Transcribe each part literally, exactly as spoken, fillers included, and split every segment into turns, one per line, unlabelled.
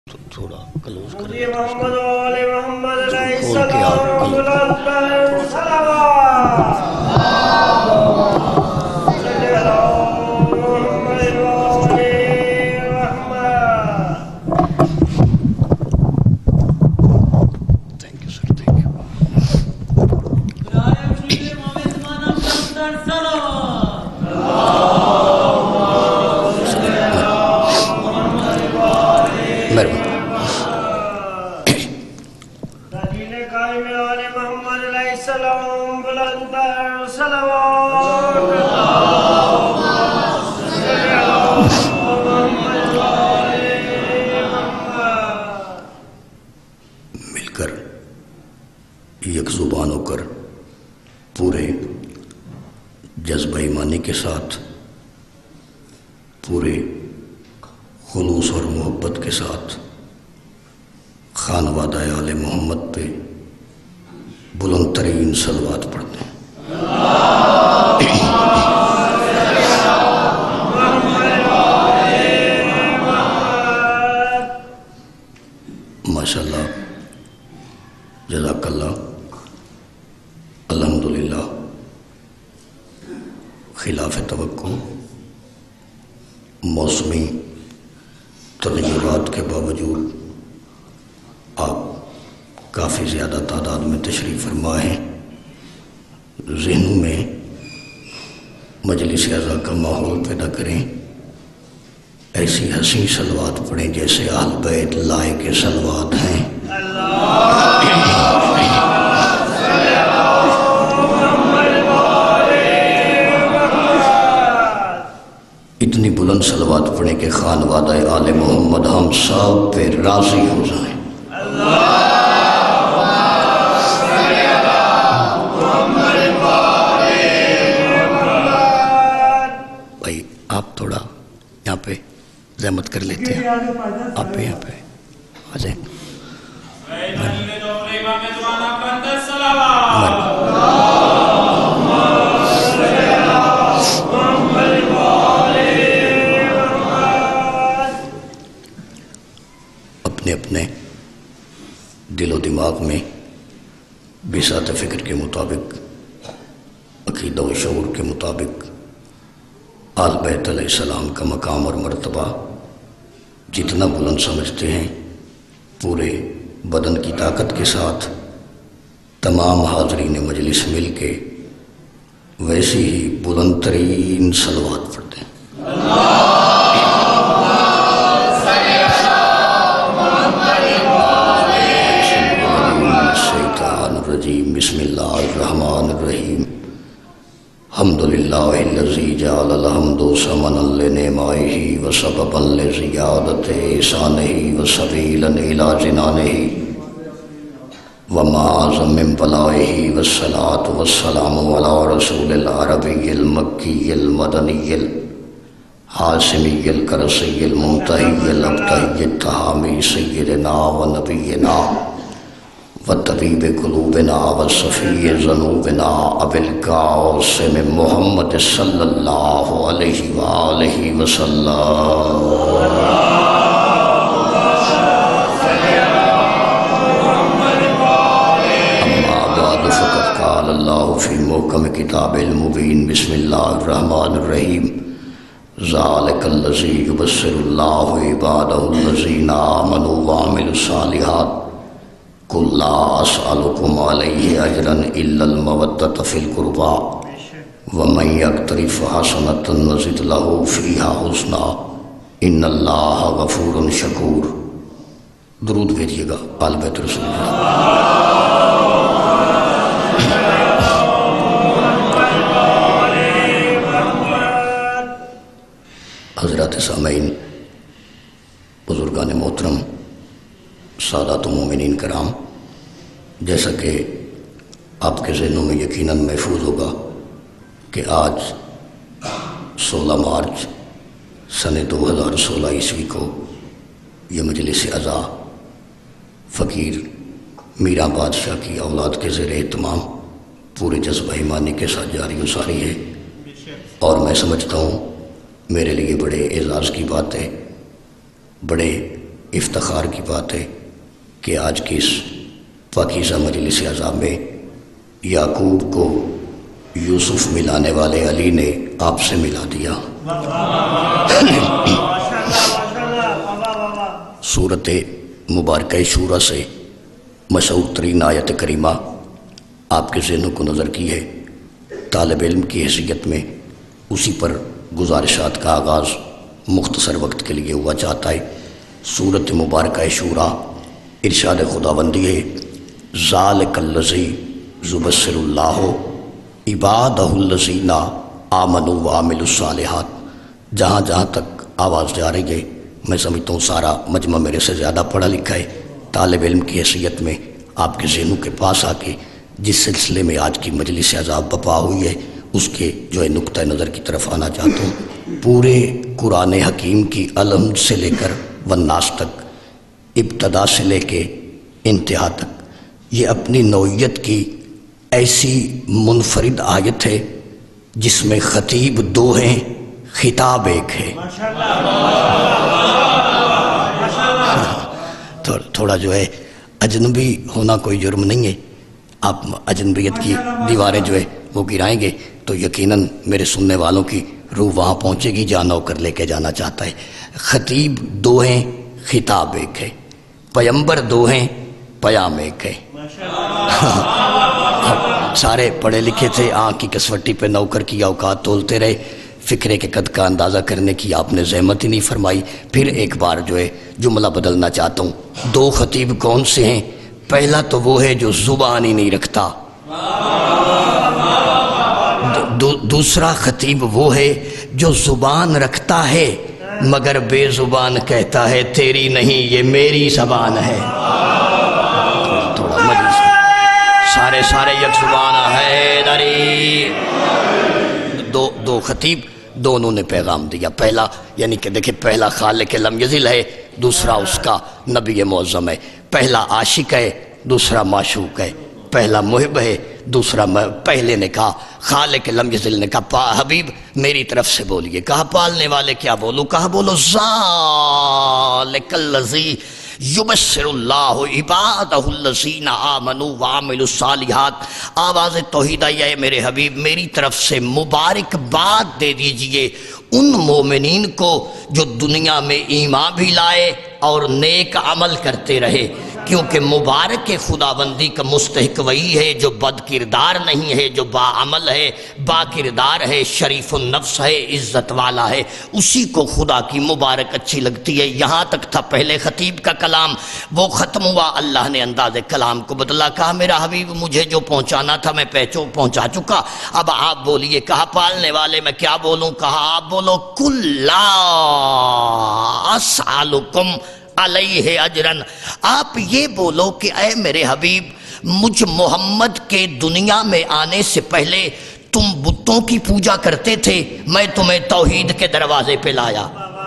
تھوڑا کلوز کر
مجھے محمد والے محمد علیہ
کھول کے آپ
السلام
کل
بلند صلوات صلی اللہ محمد والے محمد.
Thank you sir thank you. مہربانی.
دین قائم والے محمد علیہ السلام بلند صلوات صلی اللہ محمد والے محمد.
مل کر یک زبان ہو کر پورے جذبہ ایمانی کے ساتھ پورے خلوص اور محبت کے ساتھ خانوادہ آل محمد پہ بلند ترین صلوات پڑھتے ہیں. ماشاء اللہ جزاک اللہ. الحمدللہ خلاف توقع موسمی تغیرات کے باوجود آپ کافی زیادہ تعداد میں تشریف فرما ہیں. ذہنوں میں مجلس اعضاء کا ماحول پیدا کریں. ایسی حسین صلوات پڑھیں جیسے اہل بیت لائق صلوات ہیں. اتنی بلند صلوات پڑھیں کہ خانوادہ آل محمد ہم سب پہ راضی ہو جائیں. بھائی آپ تھوڑا یہاں پہ زحمت کر لیتے ہیں. آپ پہ یہاں پہ آ جائیں. اپنے اپنے دل و دماغ میں بساط فکر کے مطابق عقیدہ و شعور کے مطابق آل بیت علیہ السلام کا مقام اور مرتبہ جتنا بلند سمجھتے ہیں پورے بدن کی طاقت کے ساتھ تمام حاضرین مجلس مل کے ویسی ہی بلند ترین صلوات پڑھتے ہیں. بسم اللہ الرحمن الرحیم. الحمدللہ الذی جعل الحمد سمنا لنعمائہ وسببا لزیادت احسانہ وسبیلا الی جنانہ ومعظم من بلائہ والصلاة والسلام علی رسول العربی المکی المدنی الحاشمی الکرسی المنتہی الابتہی التہامی سیدنا و نبینا وطبیب قلوبنا وصفی ذنوبنا ابی القاسم محمد صلی اللہ علیہ وآلہ وسلم. اما بعد فقد قال اللہ فی محکم کتاب المبین. بسم اللہ الرحمن الرحیم. ذالک الذی یبشر اللہ عبادہ الذین آمنوا وعملوا الصالحات قل لا اسألکم علیہ اجرا الا المودۃ فی القربى ومن یقترف حسنۃ نزد لہ فیہا حسنا ان اللہ غفور شکور. درود بھیجیے گا آل بیت رسول اللہ. حضرات سامعین، بزرگان محترم، سادات و مومنین کرام، جیسا کہ آپ کے ذہنوں میں یقیناً محفوظ ہوگا کہ آج سولہ مارچ سن دو ہزار سولہ عیسوی کو یہ مجلس اعضاء فقیر میرا بادشاہ کی اولاد کے زیر اہتمام پورے جذبہ ایمانی کے ساتھ جاری و ساری ہے. اور میں سمجھتا ہوں میرے لیے بڑے اعزاز کی بات ہے، بڑے افتخار کی بات ہے کہ آج کی اس پاکیزہ مجلس عزا میں یعقوب کو یوسف ملانے والے علی نے آپ سے ملا دیا۔ سورت مبارکہ شورى سے مشہور ترین آیت کریمہ آپ کے ذہنوں کو نظر کی ہے۔ طالب علم کی حیثیت میں اسی پر گزارشات کا آغاز مختصر وقت کے لیے ہوا چاہتا ہے۔ سورت مبارکہ شورى ارشاد خداوندی ہے، ذالک الذی یبشر اللہ عبادہ الذین آمنوا وعملوا الصالحات۔ جہاں جہاں تک آواز جا رہی ہے میں سمجھتا ہوں سارا مجمع میرے سے زیادہ پڑھا لکھا ہے۔ طالب علم کی حیثیت میں آپ کے ذہنوں کے پاس آ کے جس سلسلے میں آج کی مجلس عزا بپا ہوئی ہے اس کے جو ہے نقطہ نظر کی طرف آنا چاہتا ہوں۔ پورے قرآن حکیم کی الحمد سے لے کر والناس تک، ابتدا سے لے کے انتہا تک، یہ اپنی نوعیت کی ایسی منفرد آیت ہے جس میں خطیب دو ہیں، خطاب ایک ہے۔ تھوڑا جو ہے اجنبی ہونا کوئی جرم نہیں ہے، آپ اجنبیت کی دیواریں جو ہے وہ گرائیں گے تو یقیناً میرے سننے والوں کی روح وہاں پہنچے گی جہاں نوکر لے کے جانا چاہتا ہے۔ خطیب دو ہیں، خطاب ایک ہے، پیمبر دو ہیں، پیام ایک ہے۔ سارے پڑھے لکھے تھے، آنکھ کی کسوٹی پہ نوکر کی اوقات تولتے رہے، فکرے کے قد کا اندازہ کرنے کی آپ نے زحمت ہی نہیں فرمائی۔ پھر ایک بار جو ہے جملہ بدلنا چاہتا ہوں۔ دو خطیب کون سے ہیں؟ پہلا تو وہ ہے جو زبان ہی نہیں رکھتا، دو دوسرا خطیب وہ ہے جو زبان رکھتا ہے مگر بے زبان کہتا ہے تیری نہیں یہ میری زبان ہے۔ تھوڑا مجلس سارے سارے یک زبان ہے دری۔ دو دو خطیب دونوں نے پیغام دیا۔ پہلا یعنی کہ دیکھیں، پہلا خالق لم یزل ہے، دوسرا اس کا نبی معظم ہے۔ پہلا عاشق ہے، دوسرا معشوق ہے۔ پہلا محب ہے، دوسرا پہلے نے کہا خالق لم یزل نے کہا پا حبیب میری طرف سے بولیے۔ کہا پالنے والے کیا بولوں؟ کہا بولو ذالک الذی یبشر اللہ عبادہ الذین آمنوا وعملوا الصالحات۔ آواز توحید آئی ہے میرے حبیب، میری طرف سے مبارکباد دے دیجئے ان مومنین کو جو دنیا میں ایمان بھی لائے اور نیک عمل کرتے رہے، کیونکہ مبارک خداوندی کا مستحق وہی ہے جو بد کردار نہیں ہے، جو با عمل ہے، با کردار ہے، شریف النفس ہے، عزت والا ہے، اسی کو خدا کی مبارک اچھی لگتی ہے۔ یہاں تک تھا پہلے خطیب کا کلام، وہ ختم ہوا، اللہ نے انداز کلام کو بدلا۔ کہا میرا حبیب مجھے جو پہنچانا تھا میں پہنچا چکا، اب آپ بولیے۔ کہا پالنے والے میں کیا بولوں؟ کہا آپ بولو کل لا اسالکم علیہ اجرن۔ آپ یہ بولو کہ اے میرے حبیب مجھ محمد کے دنیا میں آنے سے پہلے تم بتوں کی پوجا کرتے تھے، میں تمہیں توحید کے دروازے پہ لایا۔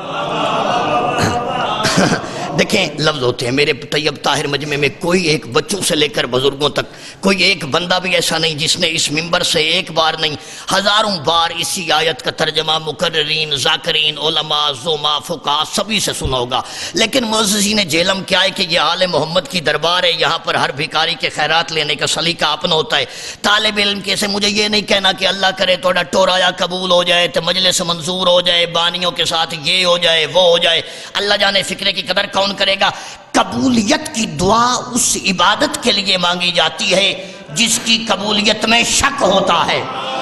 دیکھیں لفظ ہوتے ہیں میرے طیب طاہر مجمع میں، کوئی ایک بچوں سے لے کر بزرگوں تک کوئی ایک بندہ بھی ایسا نہیں جس نے اس منبر سے ایک بار نہیں ہزاروں بار اسی آیت کا ترجمہ مقررین، ذاکرین، علماء، زما، فقہاء سبھی سے سنا ہوگا۔ لیکن معززین جہلم کیا ہے کہ یہ آل محمد کی دربار ہے، یہاں پر ہر بھکاری کے خیرات لینے کا سلیقہ اپنا ہوتا ہے۔ طالب علم کیسے مجھے یہ نہیں کہنا کہ اللہ کرے توڑا ٹورایا قبول ہو جائے تو مجلس منظور ہو جائے، بانیوں کے ساتھ یہ ہو جائے وہ ہو جائے، اللہ جانے فکرے کی قدر کون کرے گا۔ قبولیت کی دعا اس عبادت کے لیے مانگی جاتی ہے جس کی قبولیت میں شک ہوتا ہے۔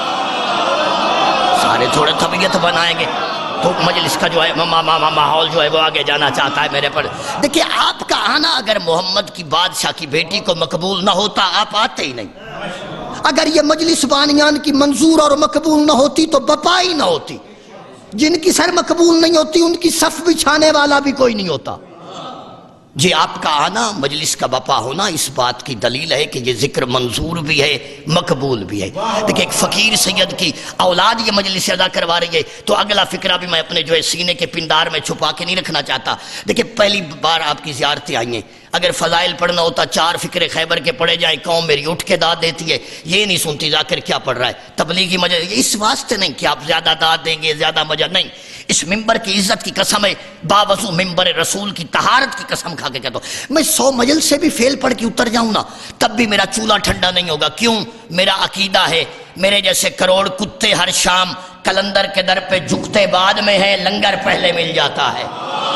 سارے تھوڑے طبیعت بنائیں گے تو مجلس کا جو ہے ماحول جو ہے وہ آگے جانا چاہتا ہے میرے پر۔ دیکھیں آپ کا آنا اگر محمد کی بادشاہ کی بیٹی کو مقبول نہ ہوتا آپ آتے ہی نہیں۔ اگر یہ مجلس بانیان کی منظور اور مقبول نہ ہوتی تو بپا ہی نہ ہوتی۔ جن کی سر مقبول نہیں ہوتی ان کی صف بچھانے والا بھی کوئی نہیں ہوتا۔ جی آپ کا آنا، مجلس کا بپا ہونا اس بات کی دلیل ہے کہ یہ ذکر منظور بھی ہے، مقبول بھی ہے۔ دیکھیں ایک فقیر سید کی اولاد یہ مجلس ادا کروا رہی ہے تو اگلا فکرہ بھی میں اپنے جو ہے سینے کے پندار میں چھپا کے نہیں رکھنا چاہتا۔ دیکھیں پہلی بار آپ کی زیارتیں آئی ہیں، اگر فضائل پڑھنا ہوتا چار فکرے خیبر کے پڑھے جائیں قوم میری اٹھ کے داد دیتی ہے، یہ نہیں سنتی ذاکر کیا پڑھ رہا ہے، تبلیغی مجلس اس واسطے نہیں کہ آپ زیادہ داد دیں گے زیادہ مجہ نہیں، اس ممبر کی عزت کی قسم ہے، باوضو ممبر رسول کی طہارت کی قسم کھا کے کہتا ہوں، میں سو مجلس سے بھی فیل پڑھ کے اتر جاؤں نا تب بھی میرا چولہا ٹھنڈا نہیں ہوگا۔ کیوں؟ میرا عقیدہ ہے میرے جیسے کروڑ کتے ہر شام کلندر کے در پہ جھکتے بعد میں ہے، لنگر پہلے مل جاتا ہے۔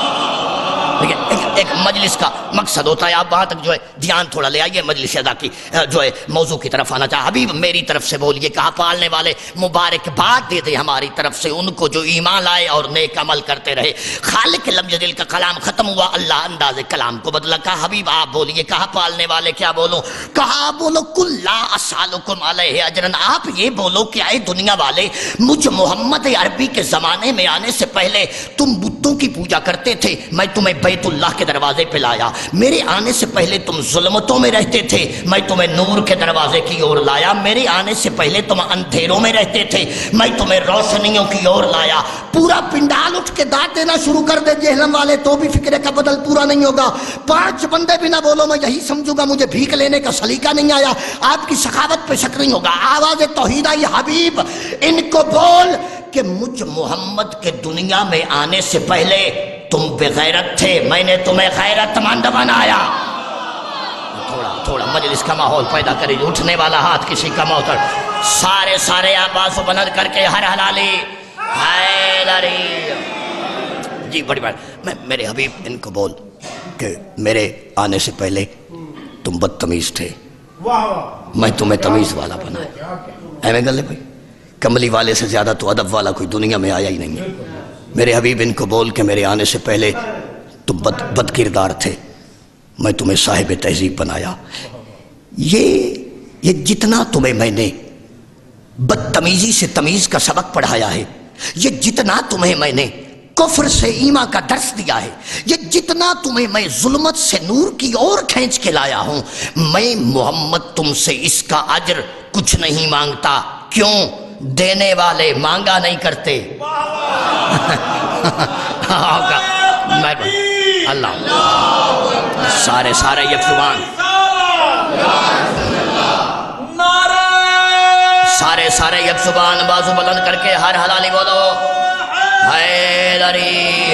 ایک, ایک مجلس کا مقصد ہوتا ہے، آپ وہاں تک جو ہے دھیان تھوڑا لے آئیے، مجلس ادا کی جو ہے موضوع کی طرف آنا چاہا۔ حبیب میری طرف سے بولیے، کہا پالنے والے مبارکباد دے دے ہماری طرف سے ان کو جو ایمان لائے اور نیک عمل کرتے رہے۔ خالق لم یزل کا کلام ختم ہوا، اللہ انداز کلام کو بدلا۔ کہا حبیب آپ بولیے، کہا پالنے والے کیا بولوں؟ کہا بولو کل لا اسالکم علیہ اجرن، آپ یہ بولو کہ اے دنیا والے مجھ محمد عربی کے زمانے میں آنے سے پہلے تم بتوں کی پوجا کرتے تھے، میں تمہیں بیت اللہ کے دروازے پہ لایا۔ میرے آنے سے پہلے تم ظلمتوں میں رہتے تھے، میں تمہیں نور کے دروازے کی اور لایا۔ میرے آنے سے پہلے تم اندھیروں میں رہتے تھے، میں تمہیں روشنیوں کی اور لایا۔ پورا پنڈال اٹھ کے داد دینا شروع کر دے جہنم والے تو بھی فکر کا بدل پورا نہیں ہوگا۔ پانچ بندے بھی نہ بولو میں یہی سمجھوں گا مجھے بھیک لینے کا سلیقہ نہیں آیا، آپ کی سخاوت پہ شک نہیں ہوگا۔ آواز توحید آئی، حبیب ان کو بول کہ مجھ محمد کے دنیا میں آنے سے پہلے تم بغیرت تھے، میں نے تمہیں غیرت مند بنایا۔ تھوڑا تھوڑا مجلس کا ماحول پیدا کرے، اٹھنے والا ہاتھ کسی کا موتر، سارے سارے آواز بلند کر کے ہر حلالی حیدری۔ جی بڑی بات، میں میرے حبیب ان کو بول کہ میرے آنے سے پہلے تم بدتمیز تھے، میں تمہیں تمیز والا بنایا۔ ایویں گلے بھائی، کملی والے سے زیادہ تو ادب والا کوئی دنیا میں آیا ہی نہیں ہے۔ میرے حبیب ان کو بول کہ میرے آنے سے پہلے تم بد, بد کردار تھے، میں تمہیں صاحب تہذیب بنایا۔ یہ یہ جتنا تمہیں میں نے بدتمیزی سے تمیز کا سبق پڑھایا ہے، یہ جتنا تمہیں میں نے کفر سے ایمان کا درس دیا ہے، یہ جتنا تمہیں میں ظلمت سے نور کی اور کھینچ کے لایا ہوں، میں محمد تم سے اس کا اجر کچھ نہیں مانگتا۔ کیوں؟ دینے والے مانگا نہیں کرتے۔ اللہ سارے سارے یک زبان، سارے سارے یک زبان، بازو بلند کر کے ہر حلالی بولو حیدری۔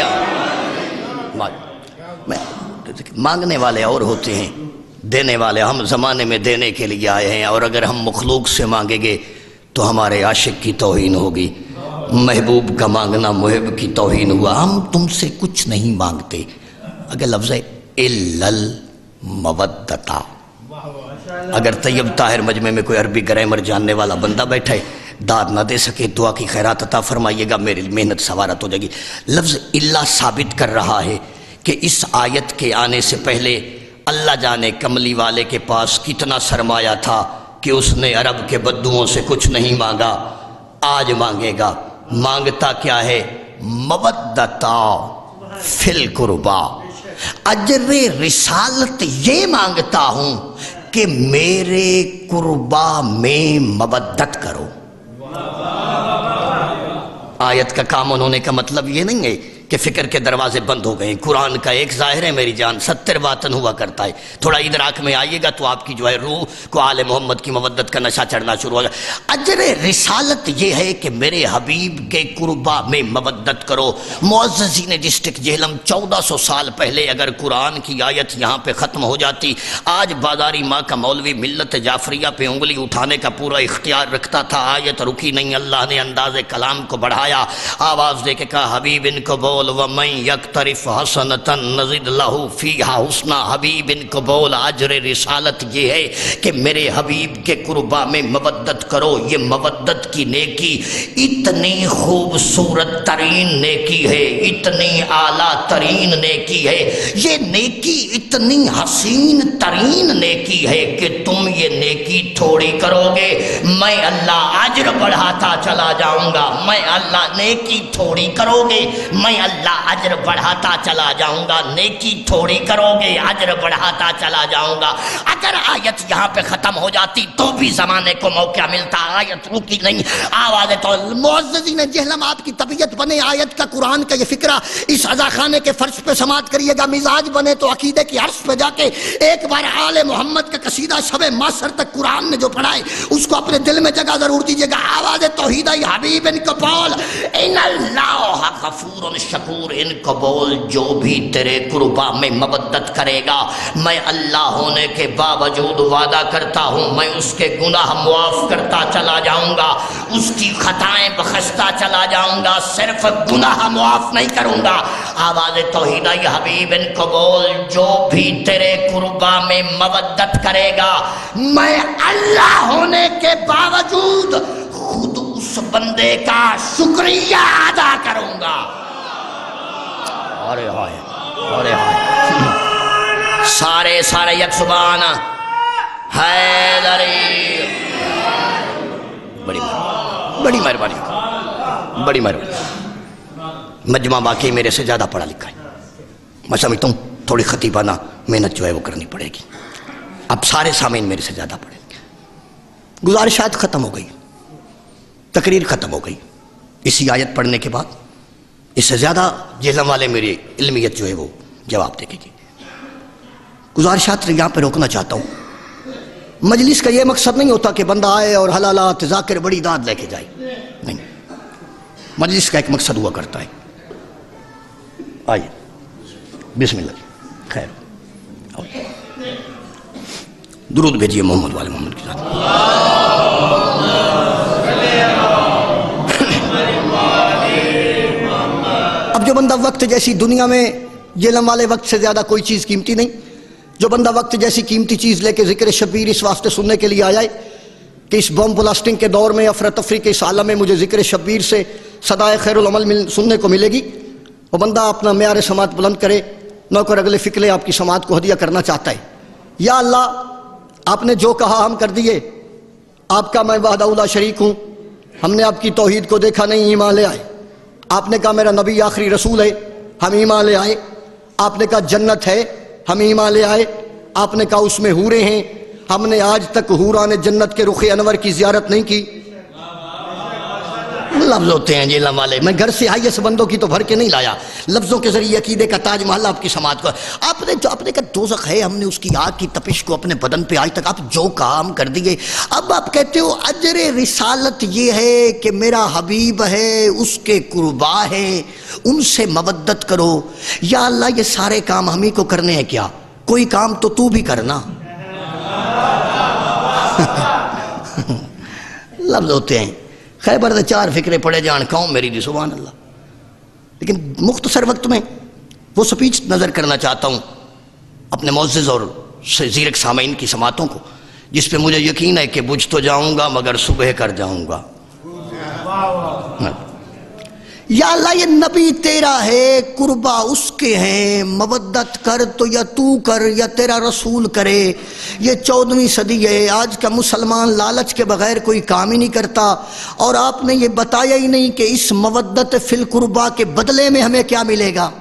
مانگنے والے اور ہوتے ہیں، دینے والے ہم زمانے میں دینے کے لیے آئے ہیں، اور اگر ہم مخلوق سے مانگیں گے تو ہمارے عاشق کی توہین ہوگی۔ محبوب کا مانگنا محب کی توہین ہوا۔ ہم تم سے کچھ نہیں مانگتے، اگر لفظ ہے الا المودتا۔ اگر طیب طاہر مجمع میں کوئی عربی گرامر جاننے والا بندہ بیٹھا ہے، داد نہ دے سکے، دعا کی خیرات عطا فرمائیے گا، میری محنت سوارت ہو جائے گی۔ لفظ الا ثابت کر رہا ہے کہ اس آیت کے آنے سے پہلے اللہ جانے کملی والے کے پاس کتنا سرمایہ تھا کہ اس نے عرب کے بدوؤں سے کچھ نہیں مانگا، آج مانگے گا۔ مانگتا کیا ہے؟ مودتا فی القربا، اجر رسالت یہ مانگتا ہوں کہ میرے قربا میں مودت کرو۔ آیت کا کام انہوں نے کا مطلب یہ نہیں ہے کہ فکر کے دروازے بند ہو گئے۔ قرآن کا ایک ظاہر ہے میری جان، ستر باطن ہوا کرتا ہے۔ تھوڑا ادراک میں آئیے گا تو آپ کی جو ہے روح کو آل محمد کی مودت کا نشہ چڑھنا شروع ہوگا۔ اجر رسالت یہ ہے کہ میرے حبیب کے قربا میں مودت کرو۔ معززین ڈسٹرکٹ جہلم، چودہ سو سال پہلے اگر قرآن کی آیت یہاں پہ ختم ہو جاتی، آج بازاری ماں کا مولوی ملت جعفریہ پہ انگلی اٹھانے کا پورا اختیار رکھتا تھا۔ آیت رکی نہیں، اللہ نے انداز کلام کو بڑھایا، آواز دے کے کہا حبیب ان کو بول وَمَن يَقْتَرِفْ حَسَنَةً نَزِدْ لَهُ فِيهَا حُسْنًا۔ حبیب ان کو بول اجر رسالت یہ ہے کہ میرے حبیب کے قربا میں مودت کرو۔ یہ مودت کی نیکی اتنی خوبصورت ترین نیکی ہے، اتنی اعلیٰ ترین نیکی ہے، یہ نیکی اتنی حسین ترین نیکی ہے کہ تم یہ نیکی تھوڑی کرو گے، میں اللہ اجر بڑھاتا چلا جاؤں گا۔ میں اللہ نیکی تھوڑی کرو گے، میں اللہ اللہ اجر بڑھاتا چلا جاؤں گا، نیکی تھوڑی کرو گے اجر بڑھاتا چلا جاؤں گا۔ اگر آیت یہاں پہ ختم ہو جاتی تو بھی زمانے کو موقع ملتا، آیت رکی نہیں، آواز تو معززین جہلم آپ کی طبیعت بنے آیت کا، قرآن کا یہ فکرہ اس عزا خانے کے فرش پہ سماعت کریے گا، مزاج بنے تو عقیدے کی عرش پہ جا کے ایک بار آل محمد کا قصیدہ شب ماسر تک قرآن نے جو پڑھائے اس کو اپنے دل میں جگہ ضرور دیجیے گا۔ آواز توحید حبیب ان کو بول، ان اللہ غفور شکور، ان کو بول جو بھی تیرے قربا میں مودت کرے گا میں اللہ ہونے کے باوجود وعدہ کرتا ہوں میں اس کے گناہ معاف کرتا چلا جاؤں گا، اس کی خطائیں بخشتا چلا جاؤں گا، صرف گناہ معاف نہیں کروں گا۔ آواز توحید حبیب ان کو بول جو بھی تیرے قربا میں مودت کرے گا میں اللہ ہونے کے باوجود خود اس بندے کا شکریہ ادا کروں گا۔ ارے ہائے ارے ہائے سارے سارے یک سبحان حیدری، بڑی بڑی مہربانی بڑی مہربانی۔ مجمع واقعی میرے سے زیادہ پڑھا لکھا ہے، میں سمجھتا ہوں تھوڑی خطیبانہ محنت جو ہے وہ کرنی پڑے گی، اب سارے سامعین میرے سے زیادہ پڑھیں گے۔ گزارشات ختم ہو گئی، تقریر ختم ہو گئی، اسی آیت پڑھنے کے بعد اس سے زیادہ جہلم والے میری علمیت جو ہے وہ جواب دے گی۔ گزارشات یہاں پہ روکنا چاہتا ہوں، مجلس کا یہ مقصد نہیں ہوتا کہ بندہ آئے اور حلالات ذاکر بڑی داد لے کے جائے، نہیں، مجلس کا ایک مقصد ہوا کرتا ہے۔ آئیے بسم اللہ، خیر درود بھیجیے محمد والے محمد کے ساتھ۔ اب جو بندہ وقت جیسی دنیا میں جہلم والے وقت سے زیادہ کوئی چیز قیمتی نہیں، جو بندہ وقت جیسی قیمتی چیز لے کے ذکر شبیر اس واسطے سننے کے لیے آیا ہے کہ اس بم بلاسٹنگ کے دور میں افراتفری کے اس عالم میں مجھے ذکر شبیر سے صدائے خیر العمل سننے کو ملے گی، وہ بندہ اپنا معیار سماعت بلند کرے، نوکر اگلے فکرے آپ کی سماعت کو ہدیہ کرنا چاہتا ہے۔ یا اللہ آپ نے جو کہا ہم کر دیے، آپ کا میں وحدہ لا شریک ہوں، ہم نے آپ کی توحید کو دیکھا نہیں، ایمان لے آئے۔ آپ نے کہا میرا نبی آخری رسول ہے، ہم ایمان لے آئے۔ آپ نے کہا جنت ہے، ہم ایمان لے آئے۔ آپ نے کہا اس میں حوریں ہیں، ہم نے آج تک حوران جنت کے رخ انور کی زیارت نہیں کی۔ لفظ ہوتے ہیں جہلم والے، میں گھر سے آئیے سے بندوں کی تو بھر کے نہیں لایا، لفظوں کے ذریعے عقیدے کا تاج محل آپ کی سماعت کو۔ آپ نے جو اپنے کا دوزخ ہے، ہم نے اس کی آگ کی تپش کو اپنے بدن پہ آج تک آپ جو کام کر دیے۔ اب آپ کہتے ہو اجر رسالت یہ ہے کہ میرا حبیب ہے، اس کے قربا ہے، ان سے مودت کرو۔ یا اللہ یہ سارے کام ہم ہی کو کرنے ہیں کیا؟ کوئی کام تو تو بھی کرنا۔ لفظ ہوتے ہیں، خیبر دے چار فکرے پڑے جان قوم میری دی سبحان اللہ۔ لیکن مختصر وقت میں وہ سپیچ نظر کرنا چاہتا ہوں اپنے معزز اور زیرک سامعین کی سماعتوں کو، جس پہ مجھے یقین ہے کہ بجھ تو جاؤں گا مگر صبح کر جاؤں گا۔ یا اللہ یہ نبی تیرا ہے، قربا اس کے ہیں، مودت کر تو یا تو کر یا تیرا رسول کرے۔ یہ چودہویں صدی ہے، آج کا مسلمان لالچ کے بغیر کوئی کام ہی نہیں کرتا، اور آپ نے یہ بتایا ہی نہیں کہ اس مودت فی القربا کے بدلے میں ہمیں کیا ملے گا۔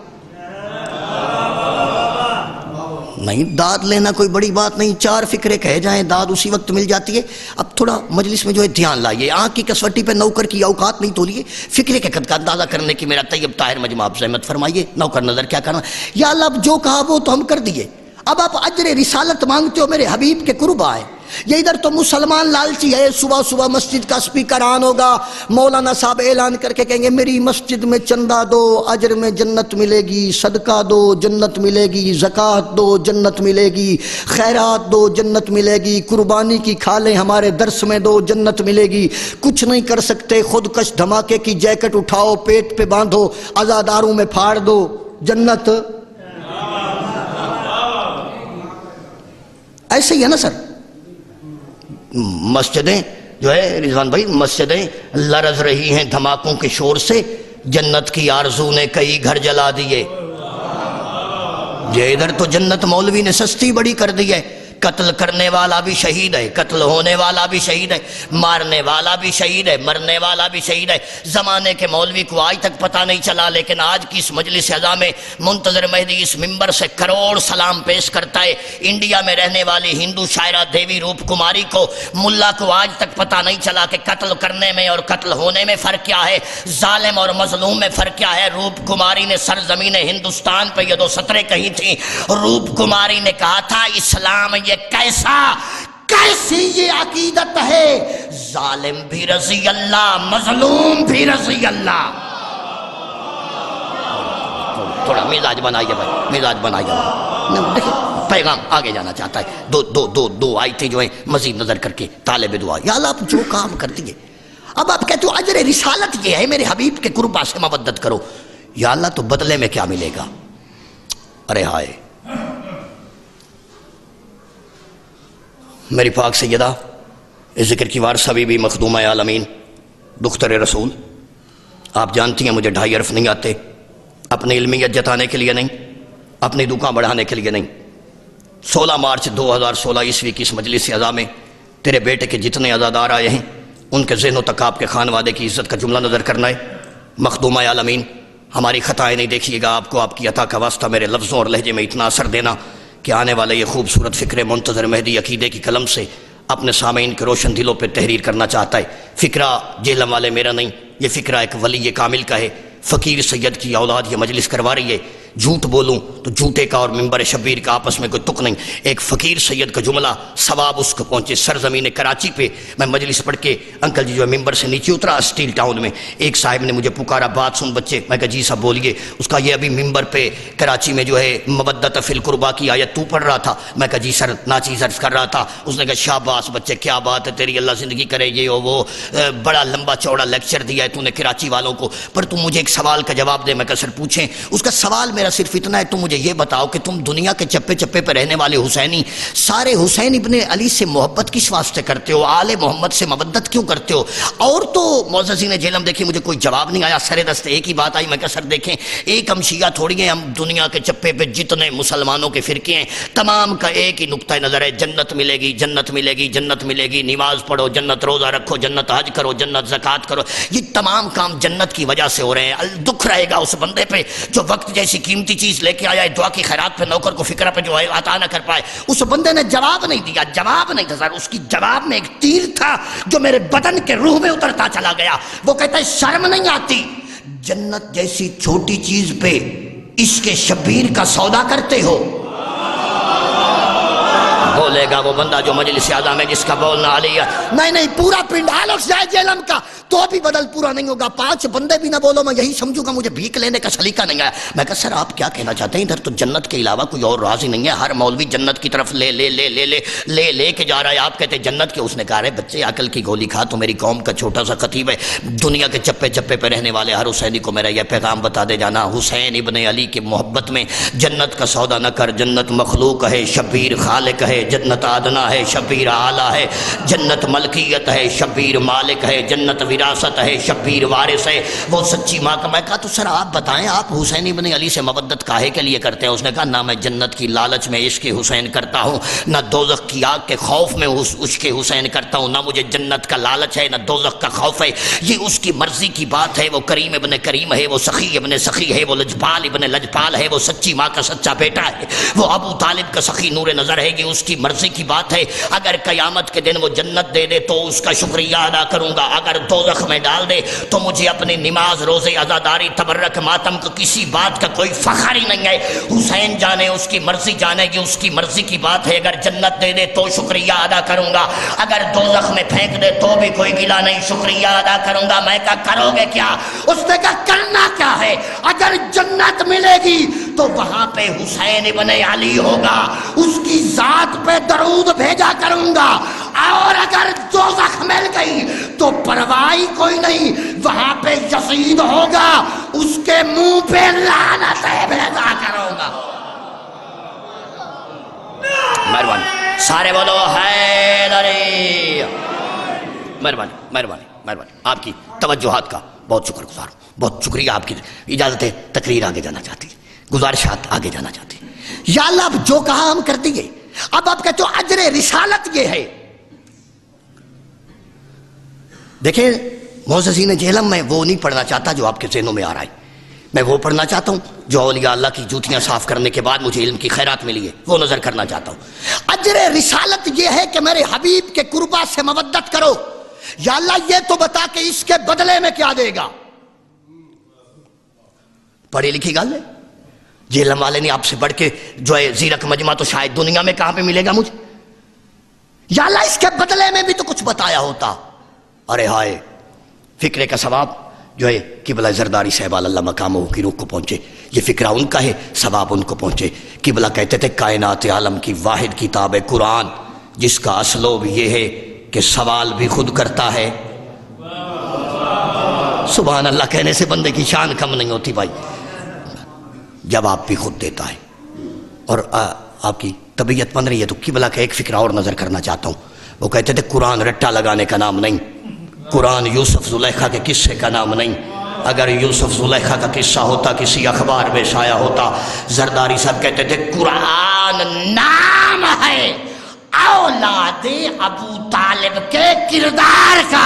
نہیں، داد لینا کوئی بڑی بات نہیں، چار فکرے کہے جائیں داد اسی وقت مل جاتی ہے۔ اب تھوڑا مجلس میں جو ہے دھیان لائیے، آنکھ کی کسوٹی پہ نوکر کی اوقات نہیں تولیے، فکرے کے قد کا اندازہ کرنے کی میرا طیب طاہر مجمع آپ زحمت فرمائیے، نوکر نظر کیا کرنا۔ یا اللہ اب جو کہا وہ تو ہم کر دیے، اب آپ اجر رسالت مانگتے ہو میرے حبیب کے قربا ہے۔ یہ ادھر تو مسلمان لالچی ہے، صبح صبح مسجد کا سپیکر آن ہوگا، مولانا صاحب اعلان کر کے کہیں گے میری مسجد میں چندہ دو، اجر میں جنت ملے گی، صدقہ دو جنت ملے گی، زکوٰۃ دو جنت ملے گی، خیرات دو جنت ملے گی، قربانی کی کھالیں ہمارے درس میں دو جنت ملے گی۔ کچھ نہیں کر سکتے، خودکش دھماکے کی جیکٹ اٹھاؤ، پیٹ پہ باندھو، عزاداروں میں پھاڑ دو، جنت۔ ایسے ہی ہے نا سر؟ مسجدیں جو ہے رضوان بھائی، مسجدیں لرز رہی ہیں دھماکوں کے شور سے، جنت کی آرزو نے کئی گھر جلا دیے۔ یہ ادھر تو جنت مولوی نے سستی بڑی کر دی ہے، قتل کرنے والا بھی شہید ہے، قتل ہونے والا بھی شہید ہے، مارنے والا بھی شہید ہے، مرنے والا بھی شہید ہے۔ زمانے کے مولوی کو آج تک پتہ نہیں چلا، لیکن آج کی اس مجلس عزا میں منتظر مہدی اس ممبر سے کروڑ سلام پیش کرتا ہے۔ انڈیا میں رہنے والی ہندو شاعرہ دیوی روپ کماری کو، ملا کو آج تک پتہ نہیں چلا کہ قتل کرنے میں اور قتل ہونے میں فرق کیا ہے، ظالم اور مظلوم میں فرق کیا ہے۔ روپ کماری نے سرزمین ہندوستان پہ یہ دو سطریں کہی تھیں۔ روپ کماری نے کہا تھا اسلام یہ کیسا کیسی یہ عقیدت ہے، ظالم بھی رضی اللہ، مظلوم بھی رضی اللہ۔ تھوڑا مزاج بنائیے بھائی، مزاج بنائیے بھائی، دیکھیں پیغام آگے جانا چاہتا ہے۔ دو دو دو دو آیتیں جو ہیں مزید نظر کر کے طالب دعا، یا اللہ آپ جو کام کر دیے، اب آپ کہتے ہو اجر رسالت یہ ہے میرے حبیب کے قربا سے مودت کرو، یا اللہ تو بدلے میں کیا ملے گا؟ ارے ہائے، میری پاک سیدہ ذکر کی وارثہ بی بی مخدومہ عالمین دختر رسول، آپ جانتی ہیں مجھے ڈھائی حرف نہیں آتے، اپنی علمیت جتانے کے لیے نہیں، اپنی دکان بڑھانے کے لیے نہیں۔ سولہ مارچ دو ہزار سولہ عیسوی کی اس مجلس عزا میں تیرے بیٹے کے جتنے عزادار آئے ہیں ان کے ذہن و تک آپ کے خانوادے کی عزت کا جملہ نظر کرنا ہے۔ مخدومہ عالمین، ہماری خطائیں نہیں دیکھیے گا، آپ کو آپ کی عطا کا واسطہ میرے لفظوں اور لہجے میں اتنا اثر دینا کہ آنے والے یہ خوبصورت فکر منتظر مہدی عقیدے کی قلم سے اپنے سامعین کے روشن دلوں پہ تحریر کرنا چاہتا ہے۔ فکرہ جہلم والے میرا نہیں، یہ فکرہ ایک ولی کامل کا ہے۔ فقیر سید کی اولاد یہ مجلس کروا رہی ہے، جھوٹ بولوں تو جھوٹے کا اور ممبر شبیر کا آپس میں کوئی تک نہیں۔ ایک فقیر سید کا جملہ ثواب اس کو پہنچے۔ سرزمین کراچی پہ میں مجلس پڑھ کے انکل جی جو ہے ممبر سے نیچے اترا اسٹیل ٹاؤن میں، ایک صاحب نے مجھے پکارا، بات سن بچے، میں کہا جی صاحب بولیے۔ اس کا یہ ابھی ممبر پہ کراچی میں جو ہے مودت فی القربہ کی آیت تو پڑھ رہا تھا، میں کہا جی سر ناچیز عرض کر رہا تھا۔ اس نے کہا شاباش بچے کیا بات ہے تیری، اللہ زندگی کرے، یہ وہ بڑا لمبا چوڑا لیکچر دیا ہے تو نے کراچی والوں کو، پر تم مجھے ایک سوال کا جواب دے۔ میں کہا سر پوچھیں۔ اس کا سوال میرا صرف اتنا ہے، تم مجھے یہ بتاؤ کہ تم دنیا کے چپے چپے پہ رہنے والے حسینی سارے حسین ابن علی سے محبت کس واسطے کرتے ہو، آل محمد سے مودت کیوں کرتے ہو؟ اور تو معززین جہلم دیکھیں مجھے کوئی جواب نہیں آیا، سر دست ایک ہی بات آئی۔ میں کہا سر دیکھیں ایک ہم شیعہ تھوڑی ہیں، ہم دنیا کے چپے پہ جتنے مسلمانوں کے فرقے ہیں تمام کا ایک ہی نقطہ نظر ہے، جنت ملے گی، جنت ملے گی، جنت ملے گی، نماز پڑھو، جنت روزہ رکھو، جنت حج کرو، جنت زکوٰۃ کرو، یہ تمام کام جنت کی وجہ سے ہو رہے ہیں۔ دکھ رہے گا اس بندے پہ جو وقت جیسی قیمتی چیز لے کے آیا ہے، دعا کی خیرات پہ نوکر کو فکرہ پہ جو ہے عطا نہ کر پائے۔ اس بندے نے جواب نہیں دیا، جواب نہیں تھا سر، اس کی جواب میں ایک تیر تھا جو میرے بدن کے روح میں اترتا چلا گیا۔ وہ کہتا ہے شرم نہیں آتی، جنت جیسی چھوٹی چیز پہ عشق شبیر کا سودا کرتے ہو؟ بولے گا وہ بندہ جو مجلس اعظم میں جس کا بولنا علی ہے، نہیں نہیں پورا پنڈ آلوک جائے جہلم کا تو بھی بدل پورا نہیں ہوگا، پانچ بندے بھی نہ بولو میں یہی سمجھوں گا، مجھے بھیک لینے کا سلیقہ نہیں آیا۔ میں کہا سر آپ کیا کہنا چاہتے ہیں، ادھر تو جنت کے علاوہ کوئی اور راز ہی نہیں ہے، ہر مولوی جنت کی طرف لے لے لے لے لے لے لے کے جا رہا ہے، آپ کہتے ہیں جنت کے۔ اس نے کہا رہے بچے عقل کی گولی کھا، تو میری قوم کا چھوٹا سا خطیب ہے، دنیا کے چپے چپے پہ رہنے والے ہر حسینی کو میرا یہ پیغام بتا دے جانا، حسین ابن علی کی محبت میں جنت کا سودا نہ کر، جنت مخلوق ہے، شبیر خالق ہے، جنت آدنا ہے، شبیر اعلیٰ ہے، جنت ملکیت ہے، شبیر مالک ہے، جنت وراثت ہے، شبیر وارث ہے، وہ سچی ماں کا۔ میں کہا تو سر آپ بتائیں آپ حسین ابن علی سے مودت کاہے کے لیے کرتے ہیں؟ اس نے کہا نہ میں جنت کی لالچ میں عشق حسین کرتا ہوں، نہ دوزخ کی آگ کے خوف میں عشق حسین کرتا ہوں، نہ مجھے جنت کا لالچ ہے نہ دوزخ کا خوف ہے، یہ اس کی مرضی کی بات ہے۔ وہ کریم ابن کریم ہے، وہ سخی ابن سخی ہے، وہ لجپال ابن لجپال ہے، وہ سچی ماں کا سچا بیٹا ہے، وہ ابو طالب کا سخی نور نظر ہے، یہ اس کی مرضی کی بات ہے۔ اگر قیامت کے دن وہ جنت دے دے تو اس کا شکریہ ادا کروں گا، اگر دوزخ میں ڈال دے تو مجھے اپنی نماز روزے عزاداری تبرک ماتم کو کسی بات کا کوئی فخر ہی نہیں ہے۔ حسین جانے اس کی مرضی جانے، یہ اس کی مرضی کی بات ہے، اگر جنت دے دے تو شکریہ ادا کروں گا، اگر دوزخ میں پھینک دے تو بھی کوئی گلہ نہیں، شکریہ ادا کروں گا۔ میں کہا کرو گے کیا؟ اس نے کہا کرنا کیا ہے، اگر جنت ملے گی تو وہاں پہ حسین ابن علی ہوگا، اس کی ذات پہ درود بھیجا کروں گا، اور اگر دوزخ مل گئی تو پرواہی کوئی نہیں، وہاں پہ یزید ہوگا، اس کے منہ پہ لعنتیں بھیجا کروں گا۔ مہربانی سارے بولو حیدری، مہربانی مہربانی مہربانی، آپ کی توجہات کا بہت شکر گزار ہوں، بہت شکریہ۔ آپ کی اجازت ہے تقریر آگے جانا چاہتی ہے، گزارشات آگے جانا چاہتی ہے۔ یا اللہ اب جو کہا ہم کر دیے، اب آپ کہتے ہو اجر رسالت یہ ہے. دیکھیں معززین جہلم، میں وہ نہیں پڑھنا چاہتا جو آپ کے ذہنوں میں آ رہا ہے. میں وہ پڑھنا چاہتا ہوں جو اولیاء اللہ کی جوتیاں صاف کرنے کے بعد مجھے علم کی خیرات ملی ہے، وہ نظر کرنا چاہتا ہوں. اجر رسالت یہ ہے کہ میرے حبیب کے قربا سے مودت کرو. یا اللہ یہ تو بتا کہ اس کے بدلے میں کیا دے گا. پڑھی لکھی گل ہے. جہلم والے نے آپ سے بڑھ کے جو ہے زیرک مجمع تو شاید دنیا میں کہاں پہ ملے گا مجھے. یا اللہ اس کے بدلے میں بھی تو کچھ بتایا ہوتا. ارے ہائے، فکرے کا ثواب جو ہے قبلہ زرداری صاحب اللہ مقامہ کی روح کو پہنچے. یہ فکرہ ان کا ہے، ثواب ان کو پہنچے. قبلہ کہتے تھے کائنات عالم کی واحد کتاب ہے قرآن، جس کا اسلوب یہ ہے کہ سوال بھی خود کرتا ہے. سبحان اللہ کہنے سے بندے کی شان کم نہیں ہوتی بھائی. جواب بھی خود دیتا ہے. اور آپ کی طبیعت بن رہی ہے تو قبلہ کا ایک فکرہ اور نظر کرنا چاہتا ہوں. وہ کہتے تھے قرآن رٹا لگانے کا نام نہیں، قرآن یوسف زلیخا کے قصے کا نام نہیں. اگر یوسف زلیخا کا قصہ ہوتا، کسی اخبار میں شائع ہوتا. زرداری صاحب کہتے تھے قرآن نام ہے اولاد ابو طالب کے کردار کا.